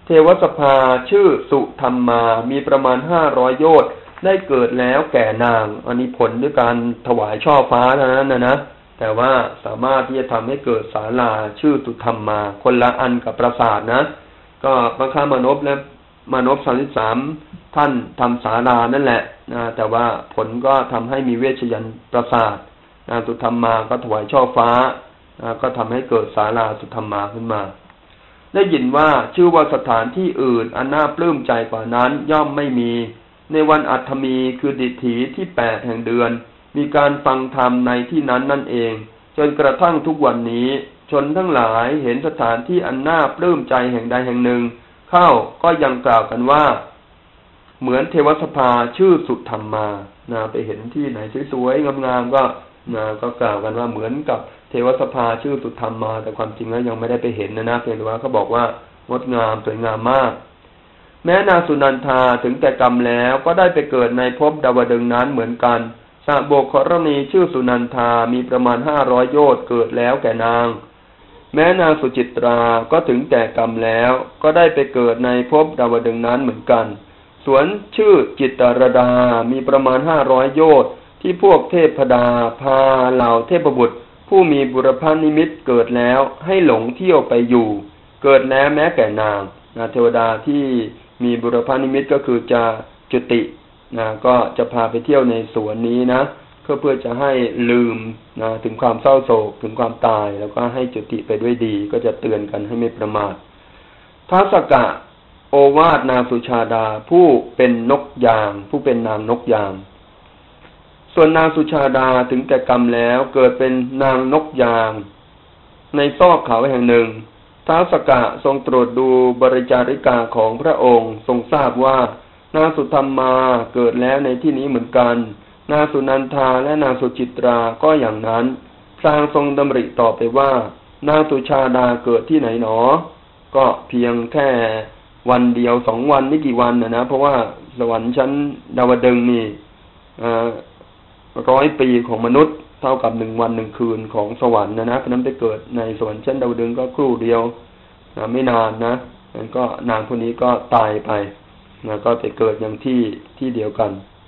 เทวสภาชื่อสุธรรมามีประมาณห้าร้อยโยชน์ได้เกิดแล้วแก่นางอันนี้ผลด้วยการถวายช่อฟ้าเท่านั้นนะนะแต่ว่าสามารถที่จะทำให้เกิดศาลาชื่อสุธรรมาคนละอันกับปราสาทนะก็พระข้ามานพและมานพสามสิบสามท่านทำศาลานั่นแหละนะแต่ว่าผลก็ทำให้มีเวชยันต์ปราสาทนะสุธรรมาก็ถวายช่อฟ้านะก็ทำให้เกิดศาลาสุธรรมาขึ้นมาได้ยินว่าชื่อว่าสถานที่อื่นอันน่าปลื้มใจกว่านั้นย่อมไม่มีในวันอัฐมีคือดิถีที่แปดแห่งเดือนมีการฟังธรรมในที่นั้นนั่นเองจนกระทั่งทุกวันนี้ชนทั้งหลายเห็นสถานที่อันน่าปลื้มใจแห่งใดแห่งหนึ่งเข้าก็ยังกล่าวกันว่าเหมือนเทวสภาชื่อสุธรรมานะไปเห็นที่ไหนสวยๆงามๆก็นะก็กล่าวกันว่าเหมือนกับเทวสภาชื่อสุธรรมาแต่ความจริงแล้วยังไม่ได้ไปเห็นนะนะเพียงแต่ว่าเขาบอกว่างดงามสวยงามมากแม้นางสุนันทาถึงแต่กรรมแล้วก็ได้ไปเกิดในภพดาวดึงส์นั้นเหมือนกันสะโบกขรณีชื่อสุนันทามีประมาณห้าร้อยโยชน์เกิดแล้วแก่นางแม้นางสุจิตราก็ถึงแต่กรรมแล้วก็ได้ไปเกิดในภพดาวดึงส์นั้นเหมือนกันสวนชื่อจิตตรดามีประมาณห้าร้อยโยชน์ที่พวกเทพดาพาเหล่าเทพบุตรผู้มีบุรพนิมิตเกิดแล้วให้หลงเที่ยวไปอยู่เกิดแล้วแม้แก่นางนะเทวดาที่มีบุรพนิมิตก็คือจะจุตินะก็จะพาไปเที่ยวในสวนนี้นะเพื่อเพื่อจะให้ลืมนะถึงความเศร้าโศกถึงความตายแล้วก็ให้จุติไปด้วยดีก็จะเตือนกันให้ไม่ประมาทท้าวสักกะโอวาทนางสุชาดาผู้เป็นนกยางผู้เป็นนางนกยางส่วนนางสุชาดาถึงแต่กรรมแล้วเกิดเป็นนางนกยางในซอกเขาแห่งหนึ่งท้าวสักกะทรงตรวจดูบริจาริกาของพระองค์ทรงทราบว่านางสุธรรมาเกิดแล้วในที่นี้เหมือนกันนางสุนันทาและนางสุจิตราก็อย่างนั้นพลางทรงดำริต่อไปว่านางสุชาดาเกิดที่ไหนหนอก็เพียงแค่วันเดียวสองวันไม่กี่วันนะนะเพราะว่าสวรรค์ชั้นดาวดึงส์นี่ร้อยปีของมนุษย์เท่ากับหนึ่งวันหนึ่งคืนของสวรรค์นะนะเพราะนั้นไปเกิดในสวรรค์ชั้นดาวดึงส์ก็ครู่เดียวนะไม่นานนะนั้นก็นางคนนี้ก็ตายไปนะก็ไปเกิดอย่างที่ที่เดียวกัน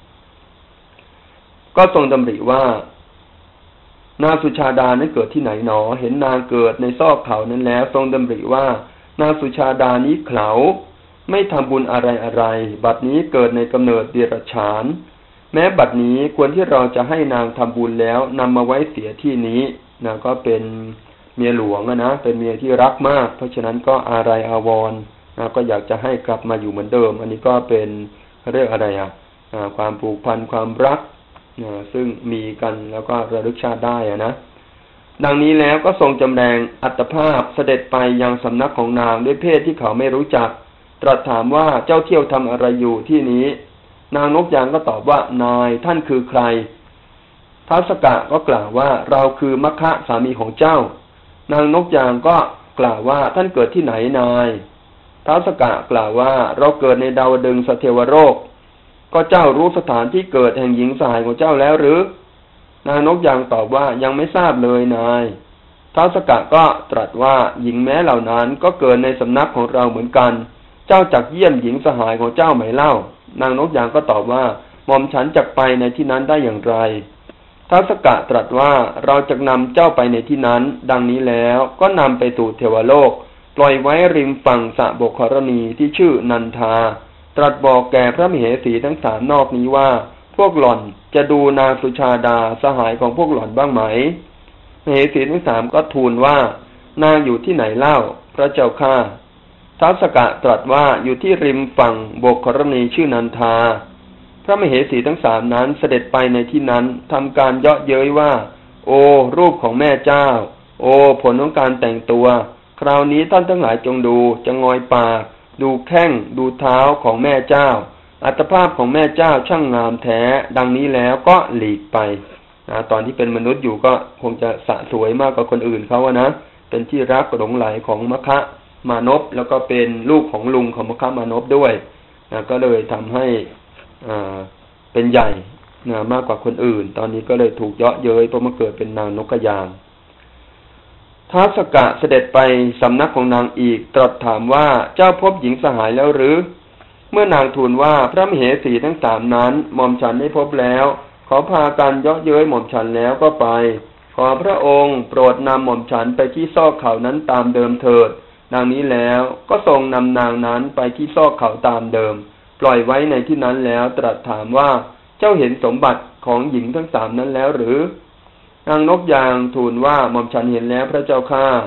ก็ทรงดำริว่านางสุชาดานั้นเกิดที่ไหนหนอเห็นนางเกิดในซอกเขานั้นแล้วทรงดำริว่านางสุชาดานี้เขลาไม่ทำบุญอะไรอะไรบัดนี้เกิดในกำเนิดเดรัจฉานแม้บัดนี้ควรที่เราจะให้นางทำบุญแล้วนำมาไว้เสียที่นี้นะก็เป็นเมียหลวงนะเป็นเมียที่รักมากเพราะฉะนั้นก็อาลัยอาวรณ์นะก็อยากจะให้กลับมาอยู่เหมือนเดิมอันนี้ก็เป็นเรื่องอะไรอ่ะความผูกพันความรักนะซึ่งมีกันแล้วก็ระลึกชาติได้อ่ะนะดังนี้แล้วก็ทรงจำแรงอัตภาพเสด็จไปยังสำนักของนางด้วยเพศที่เขาไม่รู้จักตรัสถามว่าเจ้าเที่ยวทำอะไรอยู่ที่นี้นางนกยางก็ตอบว่านายท่านคือใครท้าวสักกะก็กล่าวว่าเราคือมัคคะสามีของเจ้านางนกยางก็กล่าวว่าท่านเกิดที่ไหนนายท้าวสักกะกล่าวว่าเราเกิดในดาวดึงส์สเทวโลกก็เจ้ารู้สถานที่เกิดแห่งหญิงสหายของเจ้าแล้วหรือนางนกยางตอบว่ายังไม่ทราบเลยนายท้าวสักกะก็ตรัสว่าหญิงแม้เหล่านั้นก็เกิดในสำนักของเราเหมือนกันเจ้าจักเยี่ยมหญิงสหายของเจ้าไหมเล่านางนกยางก็ตอบว่าหม่อมฉันจักไปในที่นั้นได้อย่างไรท้าวสักกะตรัสว่าเราจักนำเจ้าไปในที่นั้นดังนี้แล้วก็นำไปสู่เทวโลกปล่อยไว้ริมฝั่งสระโบกขรณีที่ชื่อนันทาตรัสบอกแก่พระมเหสีทั้งสามนอกนี้ว่าพวกหล่อนจะดูนางสุชาดาสหายของพวกหล่อนบ้างไหมมเหสีทั้งสามก็ทูลว่านางอยู่ที่ไหนเล่าพระเจ้าข้าท้าวสักกะตรัสว่าอยู่ที่ริมฝั่งโบกขรณีชื่อนันทาพระมเหสีทั้งสามนั้นเสด็จไปในที่นั้นทำการเยาะเย้ยว่าโอ้รูปของแม่เจ้าโอ้ผลของการแต่งตัวคราวนี้ท่านทั้งหลายจงดูจะงอยปากดูแข้งดูเท้าของแม่เจ้าอัตภาพของแม่เจ้าช่างงามแท้ดังนี้แล้วก็หลีกไปนะตอนที่เป็นมนุษย์อยู่ก็คงจะสะสวยมากกว่าคนอื่นเขาอะนะเป็นที่รักหลงไหลของมัคคะมานพแล้วก็เป็นลูกของลุงของมัคคะมานพด้วยนะก็เลยทำให้อ่าเป็นใหญ่นะมากกว่าคนอื่นตอนนี้ก็เลยถูกเยาะเย้ยเพราะมาเกิดเป็นนางนกกระยางท้ท้าวสกะเสด็จไปสำนักของนางอีกตรัสถามว่าเจ้าพบหญิงสหายแล้วหรือเมื่อนางทูลว่าพระมเหสีทั้งสามนั้นหม่อมฉันได้พบแล้วขอพากันเยาะเย้ยหม่อมฉันแล้วก็ไปขอพระองค์โปรดนำหม่อมฉันไปที่ซอกเขานั้นตามเดิมเถิดดังนี้แล้วก็ทรงนำนางนั้นไปที่ซอกเขาตามเดิมปล่อยไว้ในที่นั้นแล้วตรัสถามว่าเจ้าเห็นสมบัติของหญิงทั้งสามนั้นแล้วหรือนางนกยางทูลว่าหม่อมฉันเห็นแล้วพระเจ้าข้า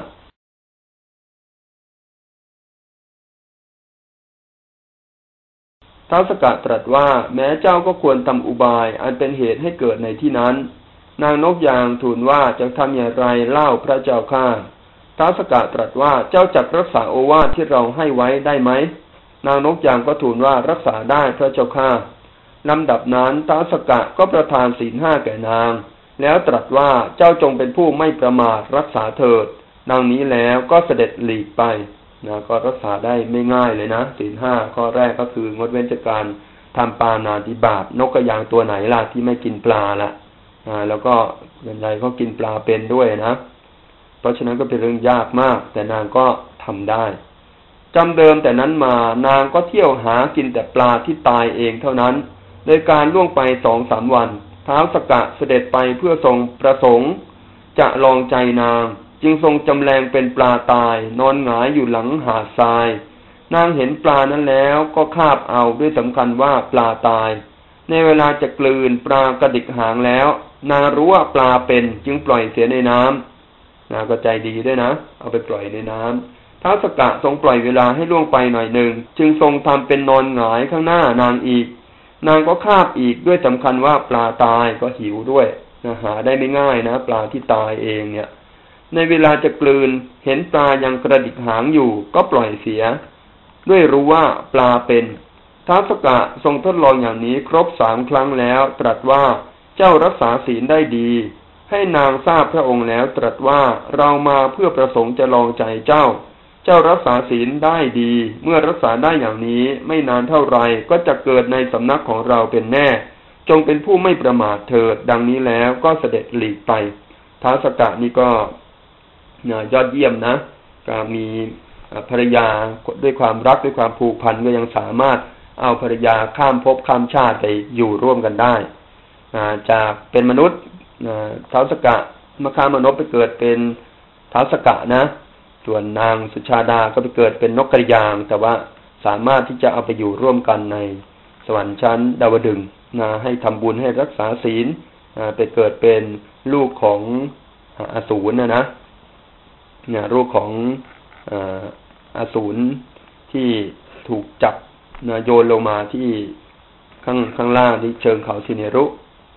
ท้าวสกะตรัสว่าแม้เจ้าก็ควรทำอุบายอันเป็นเหตุให้เกิดในที่นั้นนางนกยางทูลว่าจะทำอย่างไรเล่าพระเจ้าข้าท้าวสกะตรัสว่าเจ้าจักรักษาโอวาทที่เราให้ไว้ได้ไหมนางนกยางก็ทูลว่ารักษาได้พระเจ้าข้าลำดับนั้นท้าวสกะก็ประทานศีลห้าแก่นางแล้วตรัสว่าเจ้าจงเป็นผู้ไม่ประมาทรักษาเถิดดังนี้แล้วก็เสด็จหลีกไปนะก็รักษาได้ไม่ง่ายเลยนะศีลห้าข้อแรกก็คืองดเว้นจากการทำปาณาติบาตนกกระยางตัวไหนล่ะที่ไม่กินปลาละอ่าแล้วก็ส่วนใหญ่ก็กินปลาเป็นด้วยนะเพราะฉะนั้นก็เป็นเรื่องยากมากแต่นางก็ทำได้จำเดิมแต่นั้นมานางก็เที่ยวหากินแต่ปลาที่ตายเองเท่านั้นโดยการล่วงไปสองสามวันท้าวสกะเสด็จไปเพื่อทรงประสงค์จะลองใจนางจึงทรงจำแรงเป็นปลาตายนอนหงายอยู่หลังหาดทรายนางเห็นปลานั้นแล้วก็คาบเอาด้วยสำคัญว่าปลาตายในเวลาจะกลืนปลากระดิกหางแล้วนางรู้ว่าปลาเป็นจึงปล่อยเสียในน้ำนางก็ใจดีด้วยนะเอาไปปล่อยในน้ำท้าวสกะทรงปล่อยเวลาให้ล่วงไปหน่อยหนึ่งจึงทรงทำเป็นนอนหงายข้างหน้านางอีกนางก็คาบอีกด้วยสำคัญว่าปลาตายก็หิวด้วยนะหาได้ไม่ง่ายนะปลาที่ตายเองเนี่ยในเวลาจะกลืนเห็นปลายังกระดิกหางอยู่ก็ปล่อยเสียด้วยรู้ว่าปลาเป็นท้าวสกะทรงทดลองอย่างนี้ครบสามครั้งแล้วตรัสว่าเจ้ารักษาศีลได้ดีให้นางทราบพระองค์แล้วตรัสว่าเรามาเพื่อประสงค์จะลองใจเจ้าเจ้ารักษาศีลได้ดีเมื่อรักษาได้อย่างนี้ไม่นานเท่าไรก็จะเกิดในสำนักของเราเป็นแน่จงเป็นผู้ไม่ประมาทเถิดดังนี้แล้วก็เสด็จหลีกไปท้าวสกะนี่ก็ยอดเยี่ยมนะก็มีภรรยาด้วยความรักด้วยความผูกพันก็ยังสามารถเอาภรรยาข้ามภพข้ามชาติไปอยู่ร่วมกันได้จากเป็นมนุษย์ท้าวสกะมาข้ามมนุษย์ไปเกิดเป็นท้าวสกะนะส่วนนางสุชาดาก็ไปเกิดเป็นนกกระยางแต่ว่าสามารถที่จะเอาไปอยู่ร่วมกันในสวรรค์ชั้นดาวดึงส์นะให้ทำบุญให้รักษาศีลไปเกิดเป็นลูกของอสูรนะนะเนี่ยลูกของอสูรที่ถูกจับนะโยนลงมาที่ข้างข้างล่างที่เชิงเขาสิเนรุ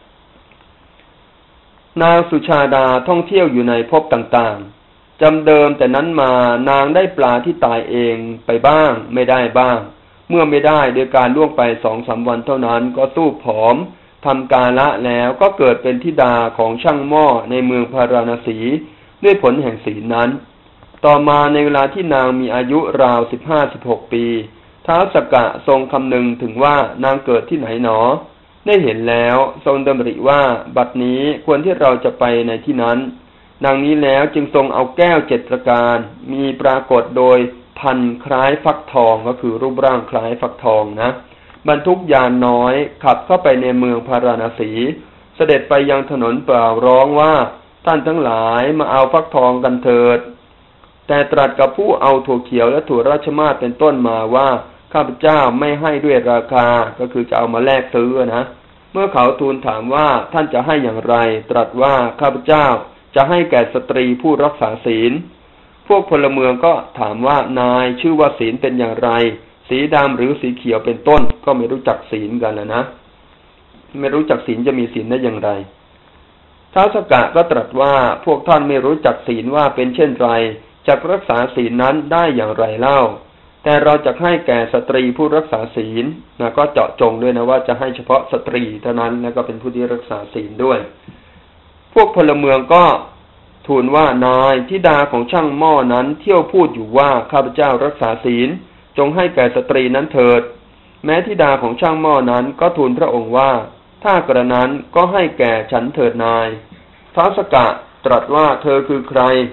นางสุชาดาท่องเที่ยวอยู่ในภพต่างๆจำเดิมแต่นั้นมานางได้ปลาที่ตายเองไปบ้างไม่ได้บ้างเมื่อไม่ได้โดยการล่วงไปสองสามวันเท่านั้นก็สู้ผอมทำกาละแล้วก็เกิดเป็นธิดาของช่างหม้อในเมืองพาราณสีด้วยผลแห่งศีลนั้นต่อมาในเวลาที่นางมีอายุราวสิบห้าสิบหกปีท้าวสกะทรงคำนึงถึงว่านางเกิดที่ไหนหนอได้เห็นแล้วทรงดำริว่าบัดนี้ควรที่เราจะไปในที่นั้นดังนี้แล้วจึงทรงเอาแก้วเจ็ดประการมีปรากฏโดยพันคล้ายฟักทองก็คือรูปร่างคล้ายฟักทองนะบรรทุกยานน้อยขับเข้าไปในเมืองพาราณสีเสด็จไปยังถนนเปล่าร้องว่าท่านทั้งหลายมาเอาฟักทองกันเถิดแต่ตรัสกับผู้เอาถั่วเขียวและถั่วราชมาศเป็นต้นมาว่าข้าพเจ้าไม่ให้ด้วยราคาก็คือจะเอามาแลกซื้อนะเมื่อเขาทูลถามว่าท่านจะให้อย่างไรตรัสว่าข้าพเจ้าจะให้แก่สตรีผู้รักษาศีลพวกพลเมืองก็ถามว่านายชื่อว่าศีลเป็นอย่างไรสีดำหรือสีเขียวเป็นต้นก็ไม่รู้จักศีลกันนะนะไม่รู้จักศีลจะมีศีลได้อย่างไรท้าวสกะก็ตรัสว่าพวกท่านไม่รู้จักศีลว่าเป็นเช่นไรจะรักษาศีลนั้นได้อย่างไรเล่าแต่เราจะให้แก่สตรีผู้รักษาศีลนะก็เจาะจงด้วยนะว่าจะให้เฉพาะสตรีเท่านั้นแล้วก็เป็นผู้ที่รักษาศีลด้วยพวกพลเมืองก็ทูลว่านายธิดาของช่างหม้อนั้นเที่ยวพูดอยู่ว่าข้าพเจ้ารักษาศีลจงให้แก่สตรีนั้นเถิดแม้ธิดาของช่างหม้อนั้นก็ทูลพระองค์ว่าถ้ากระนั้นก็ให้แก่ฉันเถิดนายท้าวสกะตรัสว่าเธอคือใคร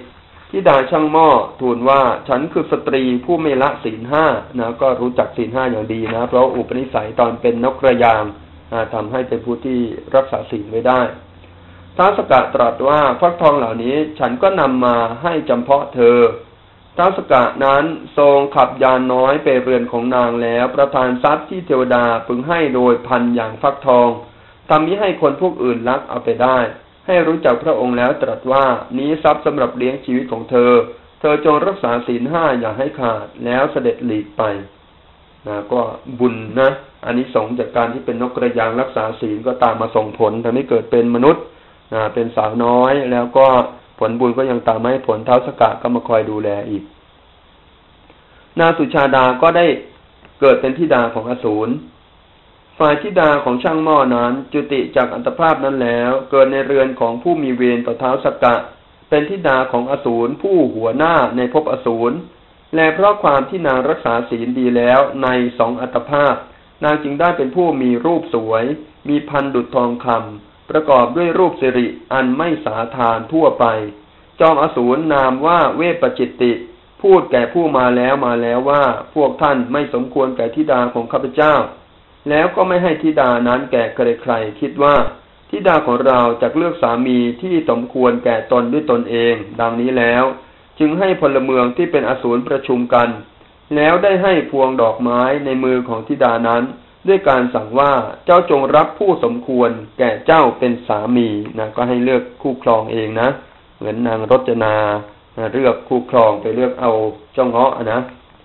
ธิดาช่างหม้อทูลว่าฉันคือสตรีผู้ไม่ละศีลห้านะก็รู้จักศีลห้าอย่างดีนะเพราะอุปนิสัยตอนเป็นนกกระยางทำให้เป็นผู้ที่รักษาศีลไว้ได้ท้าวสักกะตรัสว่าฟักทองเหล่านี้ฉันก็นำมาให้จำเพาะเธอท้าวสักกะนั้นทรงขับยานน้อยไปเรือนของนางแล้วประทานทรัพย์ที่เทวดาพึงให้โดยพันอย่างฟักทองทำนี้ให้คนพวกอื่นลักเอาไปได้ให้รู้จักพระองค์แล้วตรัสว่านี้ทรัพย์สำหรับเลี้ยงชีวิตของเธอเธอจงรักษาศีลห้าอย่าให้ขาดแล้วเสด็จหลีกไปนะก็บุญนะอานิสงส์จากการที่เป็นนกกระยางรักษาศีลก็ตามมาส่งผลทำให้เกิดเป็นมนุษย์นะเป็นสาวน้อยแล้วก็ผลบุญก็ยังตามมาให้ผลท้าวสักกะก็มาคอยดูแลอีกนางสุชาดาก็ได้เกิดเป็นธิดาของอสูรฝ่ายธิดาของช่างหม้อนั้นจุติจากอัตภาพนั้นแล้วเกิดในเรือนของผู้มีเวรต่อท้าวสักกะเป็นธิดาของอสูรผู้หัวหน้าในภพอสูรและเพราะความที่นางรักษาศีลดีแล้วในสองอัตภาพนางจึงได้เป็นผู้มีรูปสวยมีพรรณดุจทองคำประกอบด้วยรูปสิริอันไม่สาทานทั่วไปจอมอสูรนามว่าเวปจิตติพูดแก่ผู้มาแล้วมาแล้วว่าพวกท่านไม่สมควรแก่ธิดาของข้าพเจ้าแล้วก็ไม่ให้ธิดานั้นแก่ใครๆคิดว่าธิดาของเราจะเลือกสามีที่สมควรแก่ตนด้วยตนเองดังนี้แล้วจึงให้พลเมืองที่เป็นอสูรประชุมกันแล้วได้ให้พวงดอกไม้ในมือของธิดานั้นด้วยการสั่งว่าเจ้าจงรับผู้สมควรแก่เจ้าเป็นสามีนะก็ให้เลือกคู่ครองเองนะเหมือนนางรจนาเลือกคู่ครองไปเลือกเอาเจ้าเงาะนะ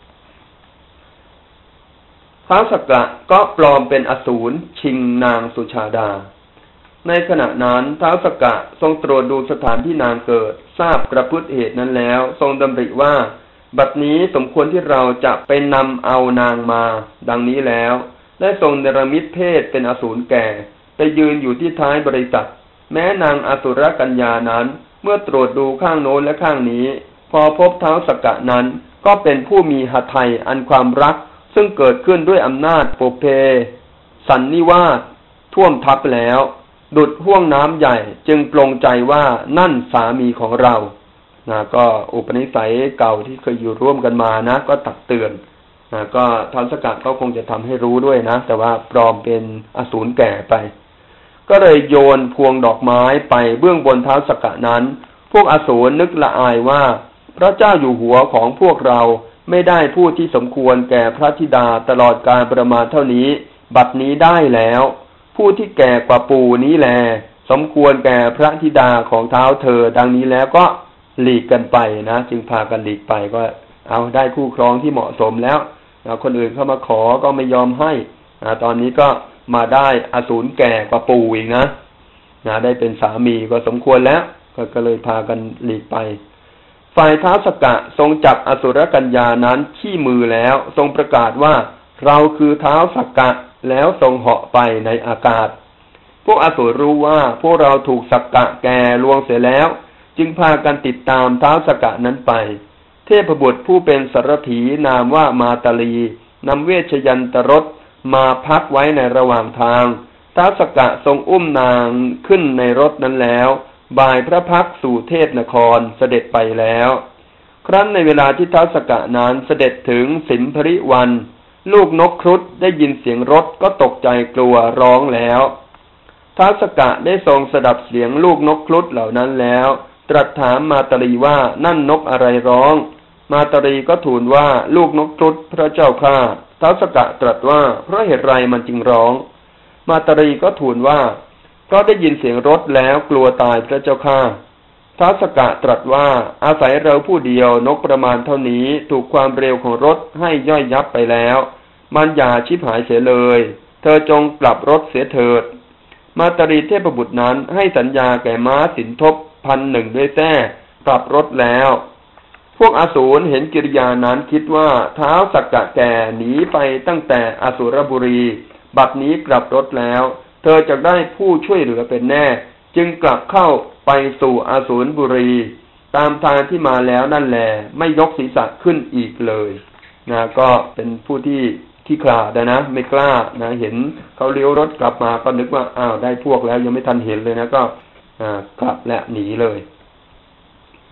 ท้าวสักกะก็ปลอมเป็นอสูรชิงนางสุชาดาในขณะนั้นท้าวสักกะทรงตรวจดูสถานที่นางเกิดทราบกระพฤติเหตุนั้นแล้วทรงดำริว่าบัดนี้สมควรที่เราจะไปนำเอานางมาดังนี้แล้วได้ทรงเนรมิตเพศเป็นอสูรแก่ไปยืนอยู่ที่ท้ายบริษัทแม้นางอสุรกัญญานั้นเมื่อตรวจดูข้างโน้นและข้างนี้พอพบท้าวสักกะนั้นก็เป็นผู้มีหทัยอันความรักซึ่งเกิดขึ้นด้วยอำนาจโปเพสันนิวาสท่วมทับแล้วดุจห้วงน้ำใหญ่จึงปลงใจว่านั่นสามีของเรานะก็อุปนิสัยเก่าที่เคยอยู่ร่วมกันมานะก็ตักเตือนนะก็ท้าวสักกะก็คงจะทำให้รู้ด้วยนะแต่ว่าปลอมเป็นอสูรแก่ไปก็เลยโยนพวงดอกไม้ไปเบื้องบนท้าวสักกะนั้นพวกอสูรนึกละอายว่าพระเจ้าอยู่หัวของพวกเราไม่ได้ผู้ที่สมควรแก่พระธิดาตลอดกาลประมาณเท่านี้บัดนี้ได้แล้วผู้ที่แก่กว่าปู่นี้แลสมควรแก่พระธิดาของเท้าเธอดังนี้แล้วก็หลีกกันไปนะจึงพากันหลีกไปก็เอาได้คู่ครองที่เหมาะสมแล้วคนอื่นเข้ามาขอก็ไม่ยอมให้ตอนนี้ก็มาได้อสูรแก่กว่าปู่อีกนะนะได้เป็นสามีก็สมควรแล้วก็เลยพากันหลีกไปฝ่ายท้าวสักกะทรงจับอสุรกัญญานั้นที่มือแล้วทรงประกาศว่าเราคือท้าวสักกะแล้วทรงเหาะไปในอากาศพวกอสูรรู้ว่าพวกเราถูกสักกะแก่ลวงเสียแล้วจึงพากันติดตามท้าวสักกะนั้นไปเทพบุตรผู้เป็นสารถีนามว่ามาตาลีนำเวชยันตรสมาพักไว้ในระหว่างทางท้าวสักกะทรงอุ้มนางขึ้นในรถนั้นแล้วบ่ายพระพักสู่เทพนครเสด็จไปแล้วครั้นในเวลาที่ท้าวสักกะนั้นเสด็จถึงสิมพริวันลูกนกครุฑได้ยินเสียงรถก็ตกใจกลัวร้องแล้วท้าวสักกะได้ทรงสดับเสียงลูกนกครุฑเหล่านั้นแล้วตรัสถามมาตาลีว่านั่นนกอะไรร้องมาตาลีก็ทูลว่าลูกนกครุฑพระเจ้าข้าท้าวสักกะตรัสว่าเพราะเหตุไรมันจึงร้องมาตาลีก็ทูลว่าเพราะได้ยินเสียงรถแล้วกลัวตายพระเจ้าข้าท้าวสักกะตรัสว่าอาศัยเราผู้เดียวนกประมาณเท่านี้ถูกความเร็วของรถให้ย่อยยับไปแล้วมันอย่าชิบหายเสียเลยเธอจงกลับรถเสียเถิดมาตาลีเทพบุตรนั้นให้สัญญาแก่ม้าสินทบพันหนึ่งด้วยแท้กลับรถแล้วพวกอสูรเห็นกิริยานั้นคิดว่าท้าวสักกะแก่หนีไปตั้งแต่อสูรบุรีบัดนี้กลับรถแล้วเธอจะได้ผู้ช่วยเหลือเป็นแน่จึงกลับเข้าไปสู่อสูรบุรีตามทางที่มาแล้วนั่นแหละไม่ยกศีรษะขึ้นอีกเลยนะก็เป็นผู้ที่ขี้ขลาดนะไม่กล้านะเห็นเขาเลี้ยวรถกลับมาก็นึกว่าอ้าวได้พวกแล้วยังไม่ทันเห็นเลยนะก็อ่ากลับและหนีเลย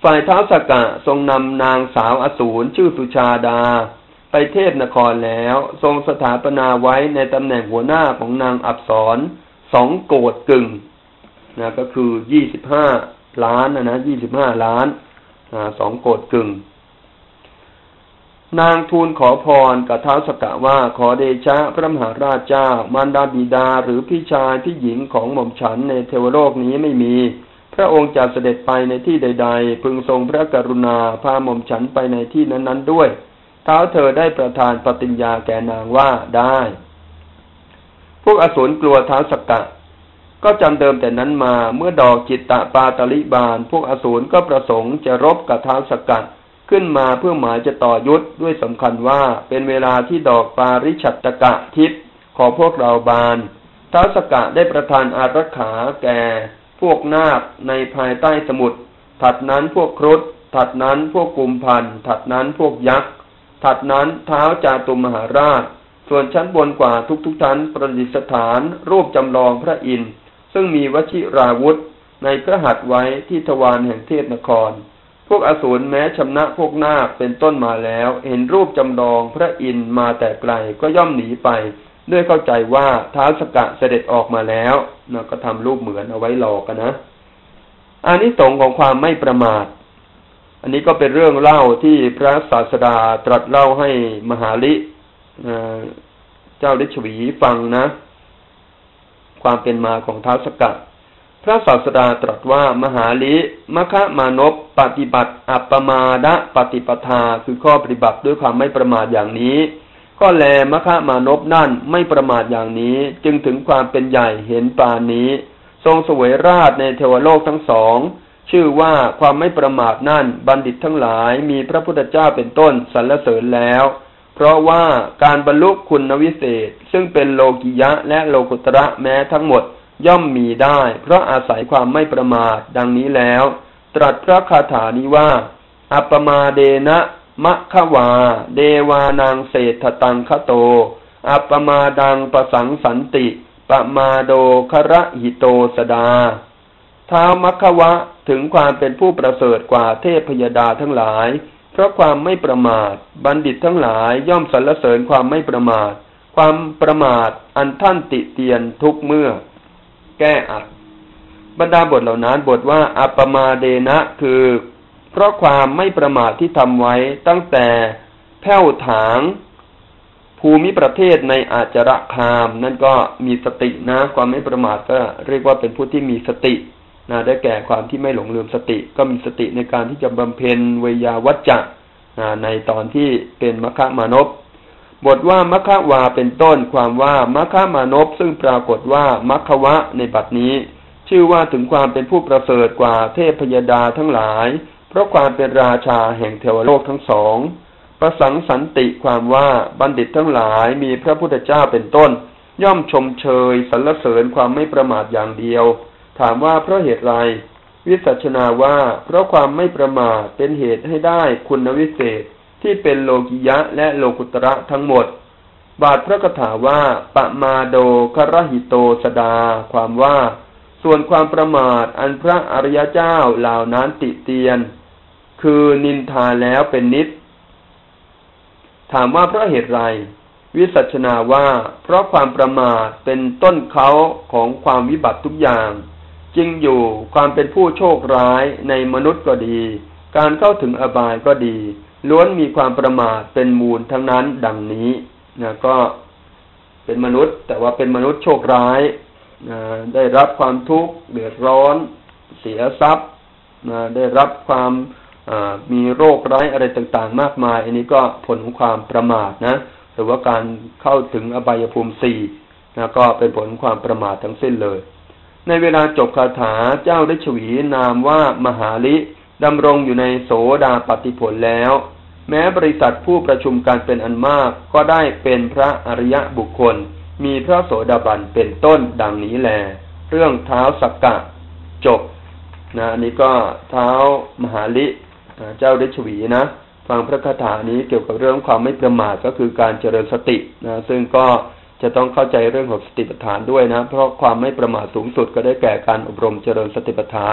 ฝ่ายท้าวสักกะทรงนำนางสาวอสูรชื่อสุชาดาไปเทพนครแล้วทรงสถาปนาไว้ในตำแหน่งหัวหน้าของนางอัปสรสองโกฏกึ่งนะก็คือยี่สิบห้าล้านนะนะยี่สิบห้าล้านอ่าสองโกฏกึ่งนางทูลขอพรกับท้าวสักกะว่าขอเดชะพระมหาราชเจ้ามารดาบิดาหรือพี่ชายพี่หญิงของหม่อมฉันในเทวโลกนี้ไม่มีพระองค์จะเสด็จไปในที่ใดๆพึงทรงพระกรุณาพาหม่อมฉันไปในที่นั้นๆด้วยท้าวเธอได้ประทานปฏิญญาแก่นางว่าได้พวกอสูรกลัวท้าวสักกะก็จำเดิมแต่นั้นมาเมื่อดอกจิตตปาตลิบานพวกอสูรก็ประสงค์จะรบกับท้าวสักกะขึ้นมาเพื่อหมายจะต่อยุทธด้วยสำคัญว่าเป็นเวลาที่ดอกปาริชัตตกะทิพย์ของพวกเราบานท้าวสักกะได้ประทานอารักขาแก่พวกนาคในภายใต้สมุทรถัดนั้นพวกครุฑถัดนั้นพวกกุมพันถัดนั้นพวกยักษ์ถัดนั้นเท้าจาตุมหาราชส่วนชั้นบนกว่าทุกๆชั้นประดิษฐานรูปจำลองพระอินทร์ซึ่งมีวชิราวุธในพระหัตถ์ไว้ที่ทวารแห่งเทพนครพวกอสูรแม้ชำนะพวกนาคเป็นต้นมาแล้วเห็นรูปจำลองพระอินทร์มาแต่ไกลก็ย่อมหนีไปด้วยเข้าใจว่าท้าวสักกะเสด็จออกมาแล้วนะก็ทำรูปเหมือนเอาไว้หลอกกันนะอานิสงส์ของความไม่ประมาทอันนี้ก็เป็นเรื่องเล่าที่พระศาสดาตรัสเล่าให้มหาลิเจ้าฤชวีฟังนะความเป็นมาของท้าวสักกะพระศาสดาตรัสว่ามหาลิมคมานพปฏิบัติอัปปมาดะปฏิปทาคือข้อปฏิบัติด้วยความไม่ประมาทอย่างนี้ก็แลมคมานพนั่นไม่ประมาทอย่างนี้จึงถึงความเป็นใหญ่เห็นปานนี้ทรงเสวยราชในเทวโลกทั้งสองชื่อว่าความไม่ประมาทนั่นบัณฑิตทั้งหลายมีพระพุทธเจ้าเป็นต้นสรรเสริญแล้วเพราะว่าการบรรลุคุณวิเศษซึ่งเป็นโลกิยะและโลกุตระแม้ทั้งหมดย่อมมีได้เพราะอาศัยความไม่ประมาทดังนี้แล้วตรัสพระคาถานี้ว่าอัปปมาเดนะมะขวาเดวานังเศรษฐตังคโตอัปปมาดังประสังสันติปมาโดคระหิโตสดาท้าวมัคควะถึงความเป็นผู้ประเสริฐกว่าเทพยดาทั้งหลายเพราะความไม่ประมาทบัณฑิตทั้งหลายย่อมสรรเสริญความไม่ประมาทความประมาทอันท่านติเตียนทุกเมื่อแก้อัดบรรดาบทเหล่านั้นบทว่าอัปปมาเดนะคือเพราะความไม่ประมาทที่ทำไว้ตั้งแต่แผ่วถางภูมิประเทศในอาจารคามนั่นก็มีสตินะความไม่ประมาทก็เรียกว่าเป็นผู้ที่มีสตินะได้แก่ความที่ไม่หลงลืมสติก็มีสติในการที่จะบำเพ็ญเวยาวัจจะนะในตอนที่เป็นมคมานพบทว่ามควาเป็นต้นความว่ามคมานพซึ่งปรากฏว่ามควะในบัดนี้ชื่อว่าถึงความเป็นผู้ประเสริฐกว่าเทพยดาทั้งหลายเพราะความเป็นราชาแห่งเทวโลกทั้งสองประสังสันติความว่าบัณฑิตทั้งหลายมีพระพุทธเจ้าเป็นต้นย่อมชมเชยสรรเสริญความไม่ประมาทอย่างเดียวถามว่าเพราะเหตุไรวิสัชนาว่าเพราะความไม่ประมาทเป็นเหตุให้ได้คุณวิเศษที่เป็นโลกิยะและโลกุตระทั้งหมดบาทพระคาถาว่าปมาโดคระหิโตสดาความว่าส่วนความประมาทอันพระอริยเจ้าเหล่านั้นติเตียนคือนินทาแล้วเป็นนิจถามว่าเพราะเหตุไรวิสัชนาว่าเพราะความประมาทเป็นต้นเขาของความวิบัติทุกอย่างจริงอยู่ความเป็นผู้โชคร้ายในมนุษย์ก็ดีการเข้าถึงอบายก็ดีล้วนมีความประมาทเป็นมูลทั้งนั้นดังนี้นะก็เป็นมนุษย์แต่ว่าเป็นมนุษย์โชคร้ายนะได้รับความทุกข์เดือดร้อนเสียทรัพย์นะได้รับความมีโรคร้ายอะไรต่างๆมากมายอันนี้ก็ผลของความประมาทนะหรือว่าการเข้าถึงอบายภูมิสี่นะก็เป็นผลของความประมาททั้งสิ้นเลยในเวลาจบคาถาเจ้าฤชวีนามว่ามหาลิดำรงอยู่ในโสดาปัตติผลแล้วแม้บริษัทผู้ประชุมกันเป็นอันมากก็ได้เป็นพระอริยบุคคลมีพระโสดาบันเป็นต้นดังนี้แลเรื่องท้าวสักกะจบนะอันนี้ก็ท้าวมหาลิเจ้าฤชวีนะฟังพระคาถานี้เกี่ยวกับเรื่องความไม่ประมาทก็คือการเจริญสตินะซึ่งก็จะต้องเข้าใจเรื่องของสติปัฏฐานด้วยนะเพราะความไม่ประมาทสูงสุดก็ได้แก่การอบรมเจริญสติปัฏฐาน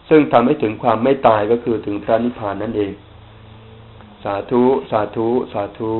ซึ่งทำให้ถึงความไม่ตายก็คือถึงพระนิพพานนั่นเองสาธุสาธุสาธุ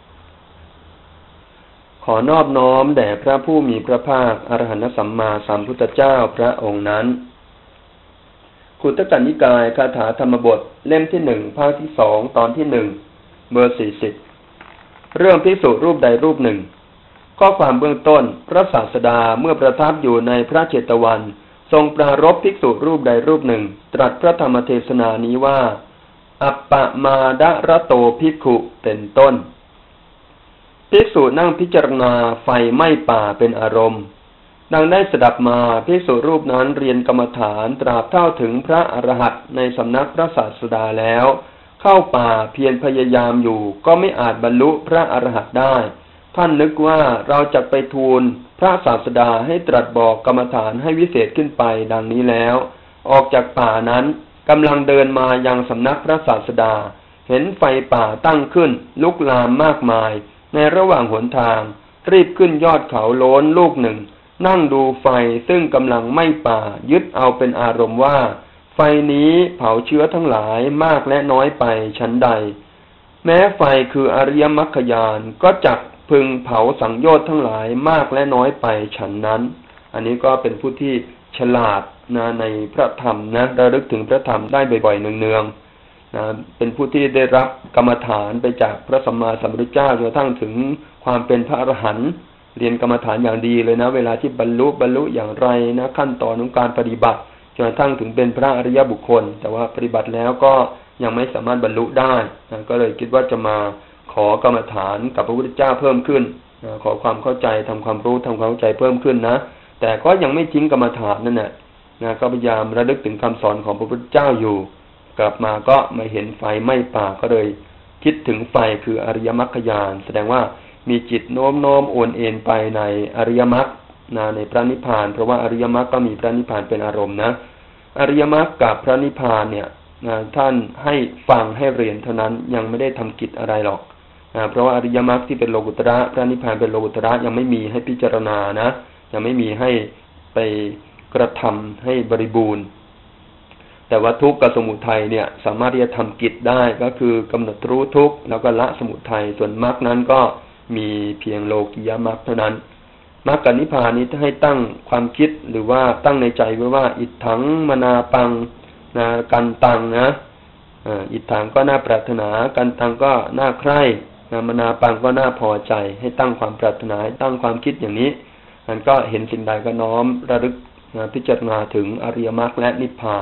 ขอนอบน้อมแด่พระผู้มีพระภาคอรหันตสัมมาสัมพุทธเจ้าพระองค์นั้นขุตกนิกายคาถาธรรมบทเล่มที่หนึ่งภาคที่สองตอนที่หนึ่งเบอร์สี่สิบเรื่องภิกษุรูปใดรูปหนึ่งข้อความเบื้องต้นพระศาสดาเมื่อประทับอยู่ในพระเจตวันทรงปรารภภิกษุรูปใดรูปหนึ่งตรัสพระธรรมเทศนานี้ว่าอัปปมาดะระโตภิกขุเป็นต้นภิกษุนั่งพิจารณาไฟไหม้ป่าเป็นอารมณ์ดังได้สดับมาภิกษุรูปนั้นเรียนกรรมฐานตราบเท่าถึงพระอรหันต์ในสำนักพระศาสดาแล้วเข้าป่าเพียรพยายามอยู่ก็ไม่อาจบรรลุพระอรหันต์ได้ท่านนึกว่าเราจะไปทูลพระศาสดาให้ตรัสบอกกรรมฐานให้วิเศษขึ้นไปดังนี้แล้วออกจากป่านั้นกำลังเดินมายังสำนักพระศาสดาเห็นไฟป่าตั้งขึ้นลุกลามมากมายในระหว่างหนทางรีบขึ้นยอดเขาโล้นลูกหนึ่งนั่งดูไฟซึ่งกำลังไหม้ป่ายึดเอาเป็นอารมณ์ว่าไฟนี้เผาเชื้อทั้งหลายมากและน้อยไปชั้นใดแม้ไฟคืออริยมรรคญาณก็จักพึงเผาสังโยชน์ทั้งหลายมากและน้อยไปฉันนั้นอันนี้ก็เป็นผู้ที่ฉลาดนะในพระธรรมนะระลึกถึงพระธรรมได้บ่อยๆเนืองๆนะเป็นผู้ที่ได้รับกรรมฐานไปจากพระสัมมาสัมพุทธเจ้าจนกระทั่งถึงความเป็นพระอรหันต์เรียนกรรมฐานอย่างดีเลยนะเวลาที่บรรลุบรรลุอย่างไรนะขั้นตอนของการปฏิบัติจนกระทั่งถึงเป็นพระอริยบุคคลแต่ว่าปฏิบัติแล้วก็ยังไม่สามารถบรรลุได้นะก็เลยคิดว่าจะมาขอกรรมฐานกับพระพุทธเจ้าเพิ่มขึ้นนะขอความเข้าใจทำความรู้ทำความเข้าใจเพิ่มขึ้นนะแต่ก็ยังไม่ทิ้งกรรมฐานนั่นแหละนะก็พยายามระลึกถึงคำสอนของพระพุทธเจ้าอยู่กลับมาก็มาเห็นไฟไหม้ป่าก็เลยคิดถึงไฟคืออริยมรรคญาณแสดงว่ามีจิตโน้มน้อมโอนเอ็นไปในอริยมรรคนะในพระนิพพานเพราะว่าอริยมรรคก็มีพระนิพพานเป็นอารมณ์นะอริยมรรคกับพระนิพพานเนี่ยนะท่านให้ฟังให้เรียนเท่านั้นยังไม่ได้ทำกิจอะไรหรอกนะเพราะว่าอริยมรรคที่เป็นโลกุตระพระนิพพานเป็นโลกุตระยังไม่มีให้พิจารณานะยังไม่มีให้ไปกระทำให้บริบูรณ์แต่ว่าทุกข์กับสมุทัยเนี่ยสามารถที่จะทำกิจได้ก็คือกำหนดรู้ทุกข์แล้วก็ละสมุทัยส่วนมรรคนั้นก็มีเพียงโลกิยมรรคเท่านั้นมรรคกับนิพพานนี้ให้ตั้งความคิดหรือว่าตั้งในใจไว้ว่าอิทธังมนาปังนะกันตังนะอิทธังก็น่าปรารถนากันตังก็น่าใคร่นะมนาปังก็น่าพอใจให้ตั้งความปรารถนาให้ตั้งความคิดอย่างนี้มันก็เห็นสิ่งใดก็น้อมระลึกนะพิจารณาถึงอริยมรรคและนิพพาน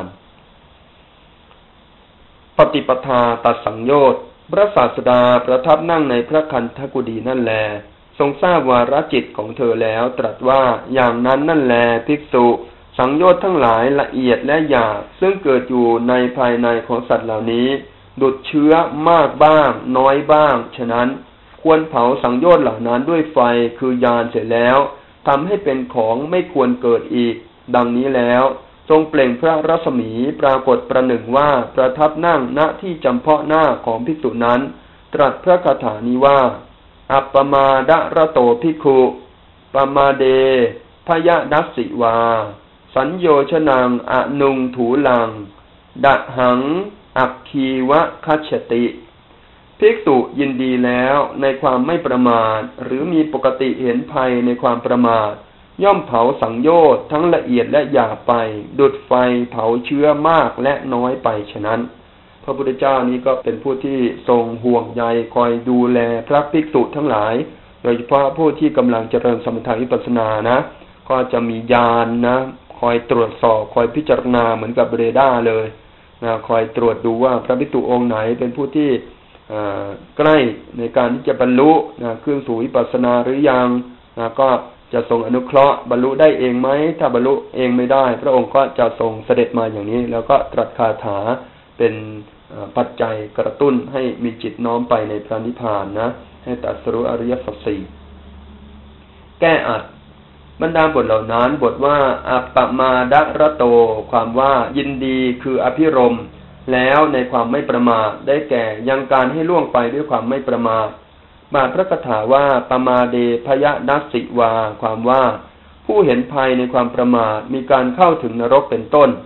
ปฏิปทาตัดสังโยชน์พระศาสดาประทับนั่งในพระคันธกุฎีนั่นแลทรงทราบวาระจิตของเธอแล้วตรัสว่าอย่างนั้นนั่นแลภิกษุสังโยชน์ทั้งหลายละเอียดและหยาบซึ่งเกิดอยู่ในภายในของสัตว์เหล่านี้ดุจเชื้อมากบ้างน้อยบ้างฉะนั้นควรเผาสังโยชน์เหล่านั้นด้วยไฟคือยานเสร็จแล้วทำให้เป็นของไม่ควรเกิดอีกดังนี้แล้วทรงเปล่งพระรัศมีปรากฏประหนึ่งว่าประทับนั่งณที่จำเพาะหน้าของภิกษุนั้นตรัสพระคาถานี้ว่าอัปปมาดะระโตภิกขุปมาเดพยดัสสิวาสัญโยชนังอนุงถูลังดะหังอักขีวะคัจฉติภิกษุยินดีแล้วในความไม่ประมาทหรือมีปกติเห็นภัยในความประมาทย่อมเผาสังโยชน์ทั้งละเอียดและหยาบไปดุจไฟเผาเชื้อมากและน้อยไปฉะนั้นพระพุทธเจ้านี้ก็เป็นผู้ที่ทรงห่วงใยคอยดูแลพระภิกษุทั้งหลายโดยเฉพาะผู้ที่กำลังเจริญสมถะวิปัสสนานะก็จะมีญาณ นะคอยตรวจสอบคอยพิจารณาเหมือนกับเรดาร์เลยนะคอยตรวจดูว่าพระภิกษุองค์ไหนเป็นผู้ที่ใกล้ในการที่จะบรรลุนะขึ้นสู่วิปัสสนาหรือยังนะก็จะทรงอนุเคราะห์บรรลุได้เองไหมถ้าบรรลุเองไม่ได้พระองค์ก็จะทรงเสด็จมาอย่างนี้แล้วก็ตรัสคาถาเป็นปัจจัยกระตุ้นให้มีจิตน้อมไปในพระนิพพานนะให้ตรัสรู้อริยสัจสี่แก้อัดบรรดาบทเหล่านั้นบทว่าอัปปมาดะระโตความว่ายินดีคืออภิรมย์แล้วในความไม่ประมาทได้แก่ยังการให้ล่วงไปด้วยความไม่ประมาทบาทพระคาถาว่าปมาเดพยดัสสิวาความว่าผู้เห็นภัยในความประมาทมีการเข้าถึงนรกเป็นต้น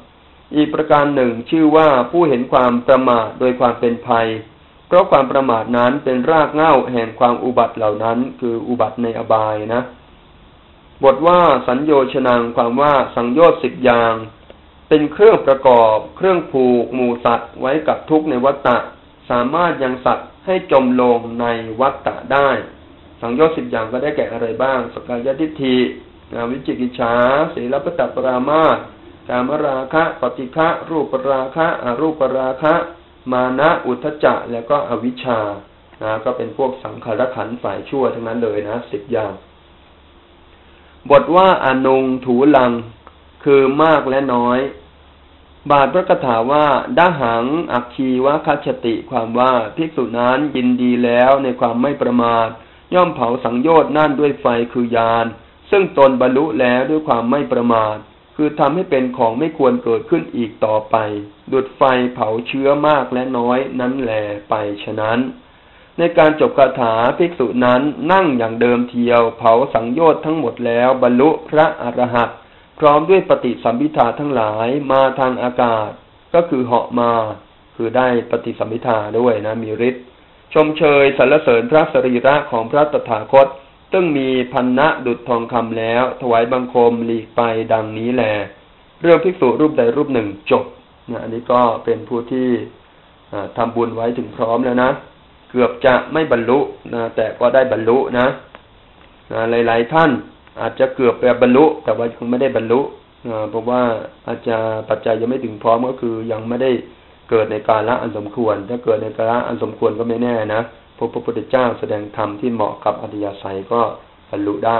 อีกประการหนึ่งชื่อว่าผู้เห็นความประมาทโดยความเป็นภัยเพราะความประมาทนั้นเป็นรากเหง้าแห่งความอุบัติเหล่านั้นคืออุบัติในอบายนะบทว่าสัญโยชนังความว่าสังโยชน์สิบอย่างเป็นเครื่องประกอบเครื่องผูกหมู่สัตว์ไว้กับทุกข์ในวัฏฏะสามารถยังสัตว์ให้จมลงในวัฏฏะได้สังโยชน์สิบอย่างก็ได้แก่อะไรบ้างสกายทิฏฐิวิจิกิจฉาศีลพัตตปรามาสกามราคะปฏิฆะรูปราคะอรูปราคะมานะอุทธัจจะแล้วก็อวิชชานะก็เป็นพวกสังขารขันธ์ฝ่ายชั่วทั้งนั้นเลยนะสิบอย่างบทว่าอนุงถูลังคือมากและน้อยบาทพระคาถาว่าดาหังอัคคีวะคัจฉติความว่าภิกษุนั้นยินดีแล้วในความไม่ประมาทย่อมเผาสังโยชน์นั่นด้วยไฟคือญาณซึ่งตนบรรลุแล้วด้วยความไม่ประมาทคือทำให้เป็นของไม่ควรเกิดขึ้นอีกต่อไปดุจไฟเผาเชื้อมากและน้อยนั้นแลไปฉะนั้นในการจบคาถาภิกษุนั้นนั่งอย่างเดิมเทียวเผาสังโยชน์ทั้งหมดแล้วบรรลุพระอรหันต์พร้อมด้วยปฏิสัมภิทาทั้งหลายมาทางอากาศก็คือเหาะมาคือได้ปฏิสัมภิทาด้วยนะมีฤทธิ์ชมเชยสรรเสริญพระสรีระของพระตถาคตซึ่งมีพันนะดุจทองคำแล้วถวายบังคมหลีกไปดังนี้แลเรื่องภิกษุรูปใดรูปหนึ่งจบนะอันนี้ก็เป็นผู้ที่ทำบุญไว้ถึงพร้อมแล้วนะเกือบจะไม่บรรลุนะแต่ก็ได้บรรลุนะนะหลายๆท่านอาจจะเกือบไปบรรลุแต่ว่ายังไม่ได้บรรลุนะเพราะว่าอาจจะปัจจัยยังไม่ถึงพร้อมก็คือยังไม่ได้เกิดในกาลอันสมควรถ้าเกิดในกาลอันสมควรก็ไม่แน่นะพระพุทธเจ้าแสดงธรรมที่เหมาะกับอัธยาศัยก็บรรลุได้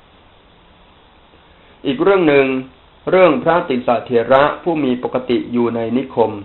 อีกเรื่องหนึ่งเรื่องพระติสสะเถระผู้มีปกติอยู่ในนิคม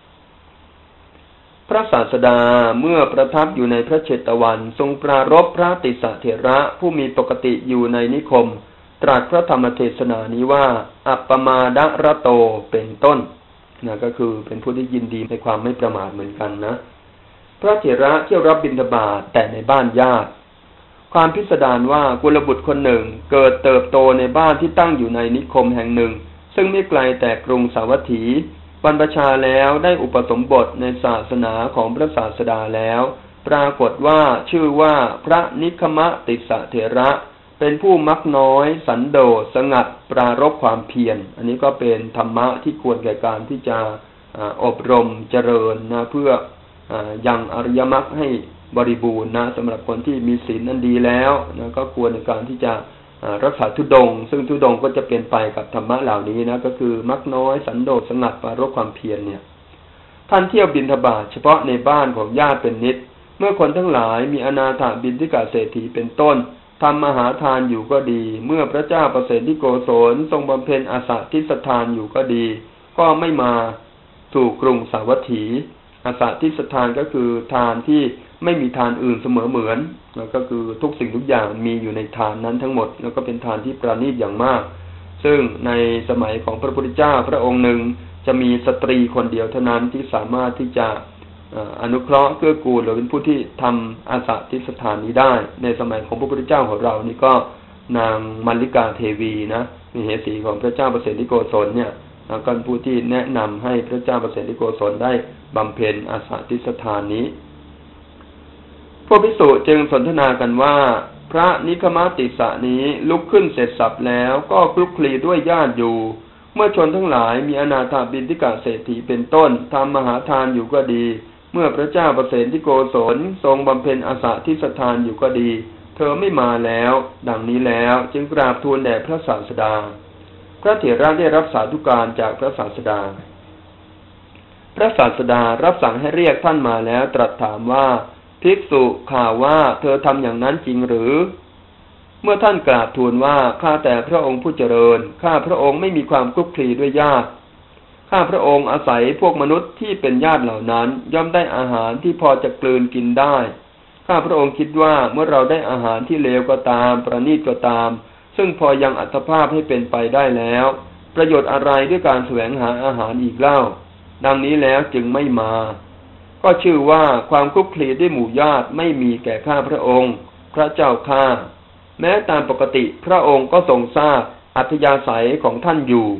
พระศาสดาเมื่อประทับอยู่ในพระเชตวันทรงปรารภพระติสสะเถระผู้มีปกติอยู่ในนิคมตรัสพระธรรมเทศนานี้ว่าอัปปมาดะระโตเป็นต้นนะก็คือเป็นผู้ที่ยินดีในความไม่ประมาทเหมือนกันนะพระเถระเที่ยวรับบิณฑบาตแต่ในบ้านญาติความพิสดารว่ากุลบุตรคนหนึ่งเกิดเติบโตในบ้านที่ตั้งอยู่ในนิคมแห่งหนึ่งซึ่งไม่ไกลแต่กรุงสาวัตถีบรรพชาแล้วได้อุปสมบทในศาสนาของพระศาสดาแล้วปรากฏว่าชื่อว่าพระนิคมติสสะเถระเป็นผู้มักน้อยสันโดษสงัดปรารภความเพียรอันนี้ก็เป็นธรรมะที่ควรแก่การที่จะอบรมเจริญนะเพื่อยังอริยมรรคให้บริบูรณ์นะสำหรับคนที่มีศีลนั้นดีแล้วนะก็ควรในการที่จะรักษาธุดงค์ซึ่งธุดงค์ก็จะเป็นไปกับธรรมะเหล่านี้นะก็คือมักน้อยสันโดษสงัดปรารภความเพียรเนี่ยท่านเที่ยวบิณฑบาตเฉพาะในบ้านของญาติเป็นนิดเมื่อคนทั้งหลายมีอนาถบิณฑิกาเศรษฐีเป็นต้นทำมหาทานอยู่ก็ดีเมื่อพระเจ้าประเสริฐที่โกศลทรงบำเพ็ญอาสาทิสทานอยู่ก็ดีก็ไม่มาสู่กรุงสาวัตถีอาสาทิสทานก็คือทานที่ไม่มีทานอื่นเสมอเหมือนแล้วก็คือทุกสิ่งทุกอย่างมีอยู่ในทานนั้นทั้งหมดแล้วก็เป็นทานที่ประณีตอย่างมากซึ่งในสมัยของพระพุทธเจ้าพระองค์หนึ่งจะมีสตรีคนเดียวเท่านั้นที่สามารถที่จะอนุเคราะห์เกื้อกูลหรือเป็นผู้ที่ทำอาสาทิสทานนี้ได้ในสมัยของพระพุทธเจ้าของเรานี่ก็นางมัลลิกาเทวีนะมีเหสีของพระเจ้าประเสริฐที่โกศลเนี่ยแล้วก็ผู้ที่แนะนำให้พระเจ้าประเสริฐที่โกศลได้บำเพ็ญอาสาทิสทานนี้พวกภิกษุจึงสนทนากันว่าพระนิคมติสสะนี้ลุกขึ้นเสร็จสับแล้วก็คลุกคลีด้วยญาติอยู่เมื่อชนทั้งหลายมีอนาถบิณฑิกาเศรษฐีเป็นต้นทำมหาทานอยู่ก็ดีเมื่อพระเจ้าประเสริฐที่โกศลทรงบำเพ็ญอาสาทิสทานอยู่ก็ดีเธอไม่มาแล้วดังนี้แล้วจึงกราบทูลแด่พระศาสดาพระเถระได้รับสาธุการจากพระศาสดาพระศาสดารับสั่งให้เรียกท่านมาแล้วตรัสถามว่าภิกษุข่าวว่าเธอทำอย่างนั้นจริงหรือเมื่อท่านกราบทูลว่าข้าแต่พระองค์ผู้เจริญข้าพระองค์ไม่มีความคลุกคลีด้วยญาติข้าพระองค์อาศัยพวกมนุษย์ที่เป็นญาติเหล่านั้นย่อมได้อาหารที่พอจะกลืนกินได้ข้าพระองค์คิดว่าเมื่อเราได้อาหารที่เลวก็ตามประณีตก็ตามซึ่งพอยังอัตภาพให้เป็นไปได้แล้วประโยชน์อะไรด้วยการแสวงหาอาหารอีกเล่าดังนี้แล้วจึงไม่มาก็ชื่อว่าความคลุกคลีด้วยหมู่ญาติไม่มีแก่ข้าพระองค์พระเจ้าข้าแม้ตามปกติพระองค์ก็ทรงทราบอัธยาศัยของท่านอยู่จ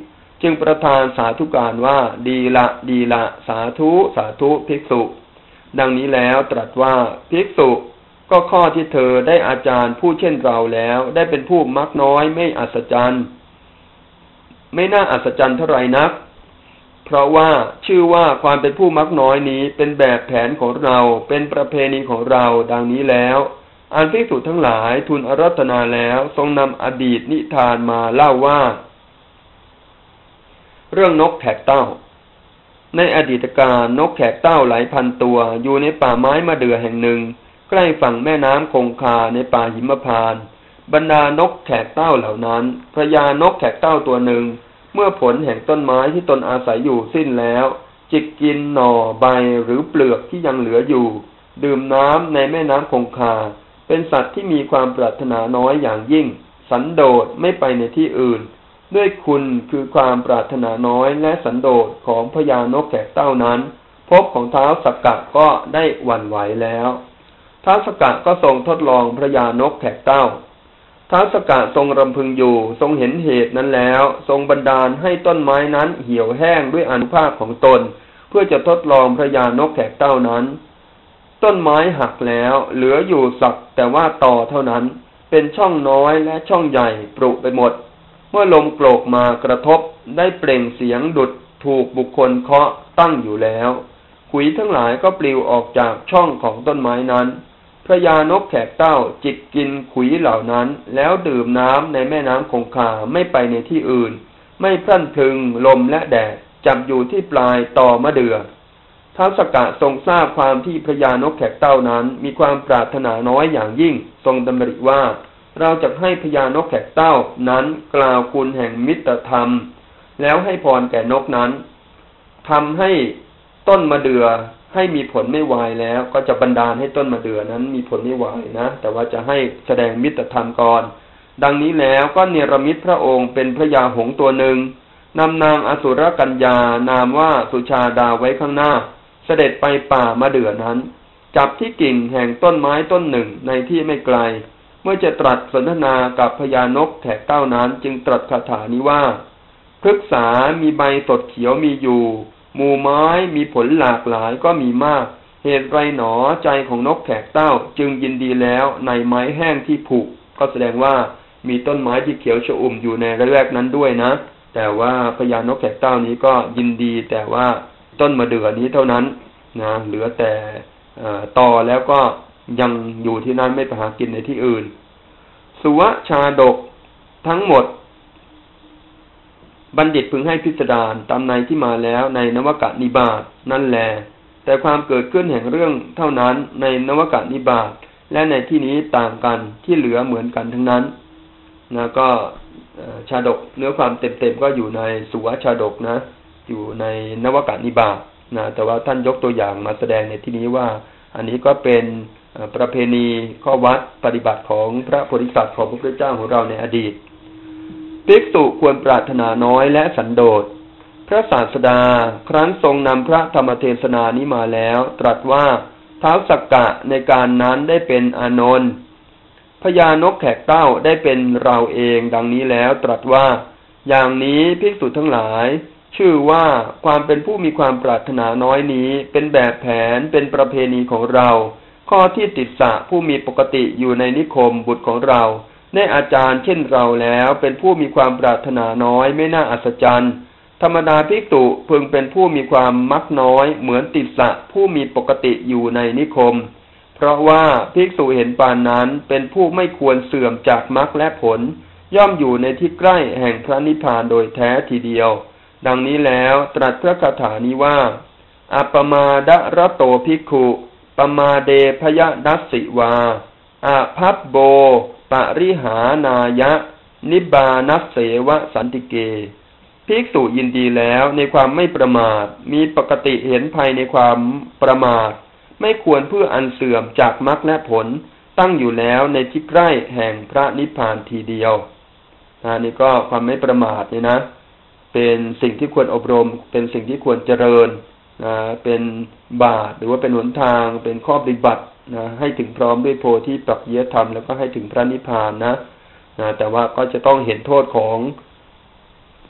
จึงประทานสาธุการว่าดีละดีละสาธุสาธุภิกษุดังนี้แล้วตรัสว่าภิกษุก็ข้อที่เธอได้อาจารย์ผู้เช่นเราแล้วได้เป็นผู้มักน้อยไม่อัศจรรย์ไม่น่าอัศจรรย์เท่าไรนักเพราะว่าชื่อว่าความเป็นผู้มักน้อยนี้เป็นแบบแผนของเราเป็นประเพณีของเราดังนี้แล้วอันภิกษุทั้งหลายทูลอาราธนาแล้วทรงนำอดีตนิทานมาเล่าว่าเรื่องนกแขกเต้าในอดีตการนกแขกเต้าหลายพันตัวอยู่ในป่าไม้มะเดื่อแห่งหนึ่งใกล้ฝั่งแม่น้ำคงคาในป่าหิมพานต์บรรดานกแขกเต้าเหล่านั้นพญานกแขกเต้าตัวหนึ่งเมื่อผลแห่งต้นไม้ที่ตนอาศัยอยู่สิ้นแล้วจิกกินหน่อใบหรือเปลือกที่ยังเหลืออยู่ดื่มน้ำในแม่น้ำคงคาเป็นสัตว์ที่มีความปรารถนาน้อยอย่างยิ่งสันโดษไม่ไปในที่อื่นด้วยคุณคือความปรารถนาน้อยและสันโดษของพญานกแขกเต้านั้นภพของท้าวสักกะก็ได้หวั่นไหวแล้วท้าวสักกะก็ทรงทดลองพญานกแขกเต้าท้าวสักกะทรงรำพึงอยู่ทรงเห็นเหตุนั้นแล้วทรงบันดาลให้ต้นไม้นั้นเหี่ยวแห้งด้วยอานุภาพของตนเพื่อจะทดลองพญานกแขกเต้านั้นต้นไม้หักแล้วเหลืออยู่สักแต่ว่าตอเท่านั้นเป็นช่องน้อยและช่องใหญ่ปรุไปหมดเมื่อลมโกรกมากระทบได้เปล่งเสียงดุจถูกบุคคลเคาะตั้งอยู่แล้วขุยทั้งหลายก็ปลิวออกจากช่องของต้นไม้นั้นพญานกแขกเต้าจิกกินขุยเหล่านั้นแล้วดื่มน้ำในแม่น้ำคงคาไม่ไปในที่อื่นไม่พรั่นพรึงลมและแดดจับอยู่ที่ปลายตอมะเดื่อท้าวสักกะทรงทราบความที่พญานกแขกเต้านั้นมีความปรารถนาน้อยอย่างยิ่งทรงดำริว่าเราจะให้พญานกแขกเต้านั้นกล่าวคุณแห่งมิตรธรรมแล้วให้พรแก่นกนั้นทำให้ต้นมะเดื่อให้มีผลไม่วายแล้วก็จะบันดาลให้ต้นมะเดื่อนั้นมีผลไม่วายนะแต่ว่าจะให้แสดงมิตรธรรมก่อนดังนี้แล้วก็เนรมิตพระองค์เป็นพระยาหงส์ตัวหนึ่งนำนางอสุรกัญญานามว่าสุชาดาไว้ข้างหน้าเสด็จไปป่ามะเดื่อนั้นจับที่กิ่งแห่งต้นไม้ต้นหนึ่งในที่ไม่ไกลเมื่อจะตรัสสนทนากับพญานกแขกเต้านั้นจึงตรัสคาถานี้ว่าพฤกษามีใบสดเขียวมีอยู่หมู่ไม้มีผลหลากหลายก็มีมากเหตุไรหนอใจของนกแขกเต้าจึงยินดีแล้วในไม้แห้งที่ผุก็แสดงว่ามีต้นไม้ที่เขียวชอุ่มอยู่ในระแวกนั้นด้วยนะแต่ว่าพญานกแขกเต้านี้ก็ยินดีแต่ว่าต้นมะเดื่อนี้เท่านั้นนะเหลือแต่ตอแล้วก็ยังอยู่ที่นั้นไม่ไปหากินในที่อื่นสุวชาดกทั้งหมดบัณฑิตพึงให้พิสดารตามในที่มาแล้วในนวกนิบาตนั่นแลแต่ความเกิดขึ้นแห่งเรื่องเท่านั้นในนวกนิบาตและในที่นี้ต่างกันที่เหลือเหมือนกันทั้งนั้นนะก็ชาดกเนื้อความเต็มๆก็อยู่ในสุวชาดกนะอยู่ในนวกนิบาตนะแต่ว่าท่านยกตัวอย่างมาแสดงในที่นี้ว่าอันนี้ก็เป็นประเพณีข้อวัดปฏิบัติของพระโพธิสัตว์ของพระพุทธเจ้าของเราในอดีตภิกษุควรปรารถนาน้อยและสันโดษพระศาสดาครั้นทรงนำพระธรรมเทศนานี้มาแล้วตรัสว่าท้าวสักกะในการนั้นได้เป็นอานนท์พญานกแขกเต้าได้เป็นเราเองดังนี้แล้วตรัสว่าอย่างนี้ภิกษุทั้งหลายชื่อว่าความเป็นผู้มีความปรารถนาน้อยนี้เป็นแบบแผนเป็นประเพณีของเราข้อที่ติดสะผู้มีปกติอยู่ในนิคมบุตรของเราได้อาจารย์เช่นเราแล้วเป็นผู้มีความปรารถนาน้อยไม่น่าอัศจรรย์ธรรมดาภิกษุพึงเป็นผู้มีความมักน้อยเหมือนติดสะผู้มีปกติอยู่ในนิคมเพราะว่าภิกษุเห็นปานนั้นเป็นผู้ไม่ควรเสื่อมจากมรรคและผลย่อมอยู่ในที่ใกล้แห่งพระนิพพานโดยแท้ทีเดียวดังนี้แล้วตรัสพระคาถานี้ว่าอัปปมาดะระโตภิกขุปมาเดพยดัสสิวาอาภัพโบปริหานายะนิบานัสเสวะสันติเกภิกษุยินดีแล้วในความไม่ประมาทมีปกติเห็นภัยในความประมาทไม่ควรเพื่ออันเสื่อมจากมรรคและผลตั้งอยู่แล้วในที่ใกล้แห่งพระนิพพานทีเดียวอันนี้ก็ความไม่ประมาทเนี่ยนะเป็นสิ่งที่ควรอบรมเป็นสิ่งที่ควรเจริญนะเป็นบาตรหรือว่าเป็นหนทางเป็นข้อปฏิบัตินะให้ถึงพร้อมด้วยโพธิปักขิยธรรมแล้วก็ให้ถึงพระนิพพานนะนะแต่ว่าก็จะต้องเห็นโทษของค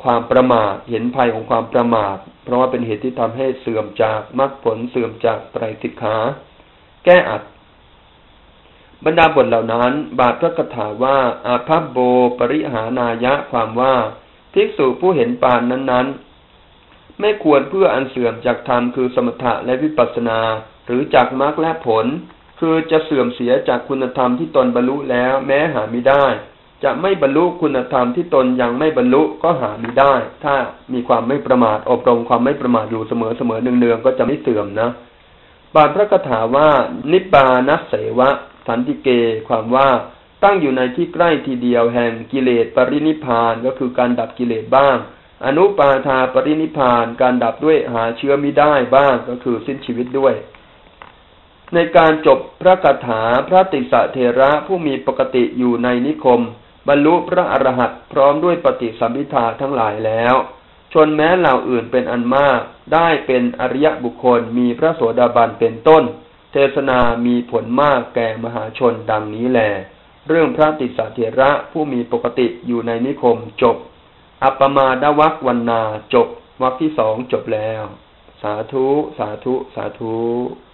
ความประมาทเห็นภัยของความประมาทเพราะว่าเป็นเหตุที่ทำให้เสื่อมจากมรรคผลเสื่อมจากไตรสิกขาแก้อัดบรรดาบทเหล่านั้นบาทพระคาถาว่าอาภัพโบปริหานายะความว่าภิกษุผู้เห็นปานนั้นๆไม่ควรเพื่ออันเสื่อมจากธรรมคือสมถะและวิปัสสนาหรือจากมรรคและผลคือจะเสื่อมเสียจากคุณธรรมที่ตนบรรลุแล้วแม้หามิได้จะไม่บรรลุคุณธรรมที่ตนยังไม่บรรลุก็หามิได้ถ้ามีความไม่ประมาทอบรมความไม่ประมาทอยู่เสมอเสมอเนืองๆก็จะไม่เสื่อมนะบาทพระคาถาว่านิบานัสเสวะสันติเกความว่าตั้งอยู่ในที่ใกล้ทีเดียวแห่งกิเลสปรินิพพานก็คือการดับกิเลสบ้างอนุปาทาปรินิพพานการดับด้วยหาเชื้อมิได้บ้างก็คือสิ้นชีวิตด้วยในการจบพระคาถาพระติสสะเถระผู้มีปกติอยู่ในนิคมบรรลุพระอรหันต์พร้อมด้วยปฏิสัมภิทาทั้งหลายแล้วชนแม้เหล่าอื่นเป็นอันมากได้เป็นอริยบุคคลมีพระโสดาบันเป็นต้นเทศนามีผลมากแก่มหาชนดังนี้แลเรื่องพระติสสะเถระผู้มีปกติอยู่ในนิคมจบอัปปมาดวรรควรรณาจบวรรคที่สองจบแล้วสาธุสาธุสาธุ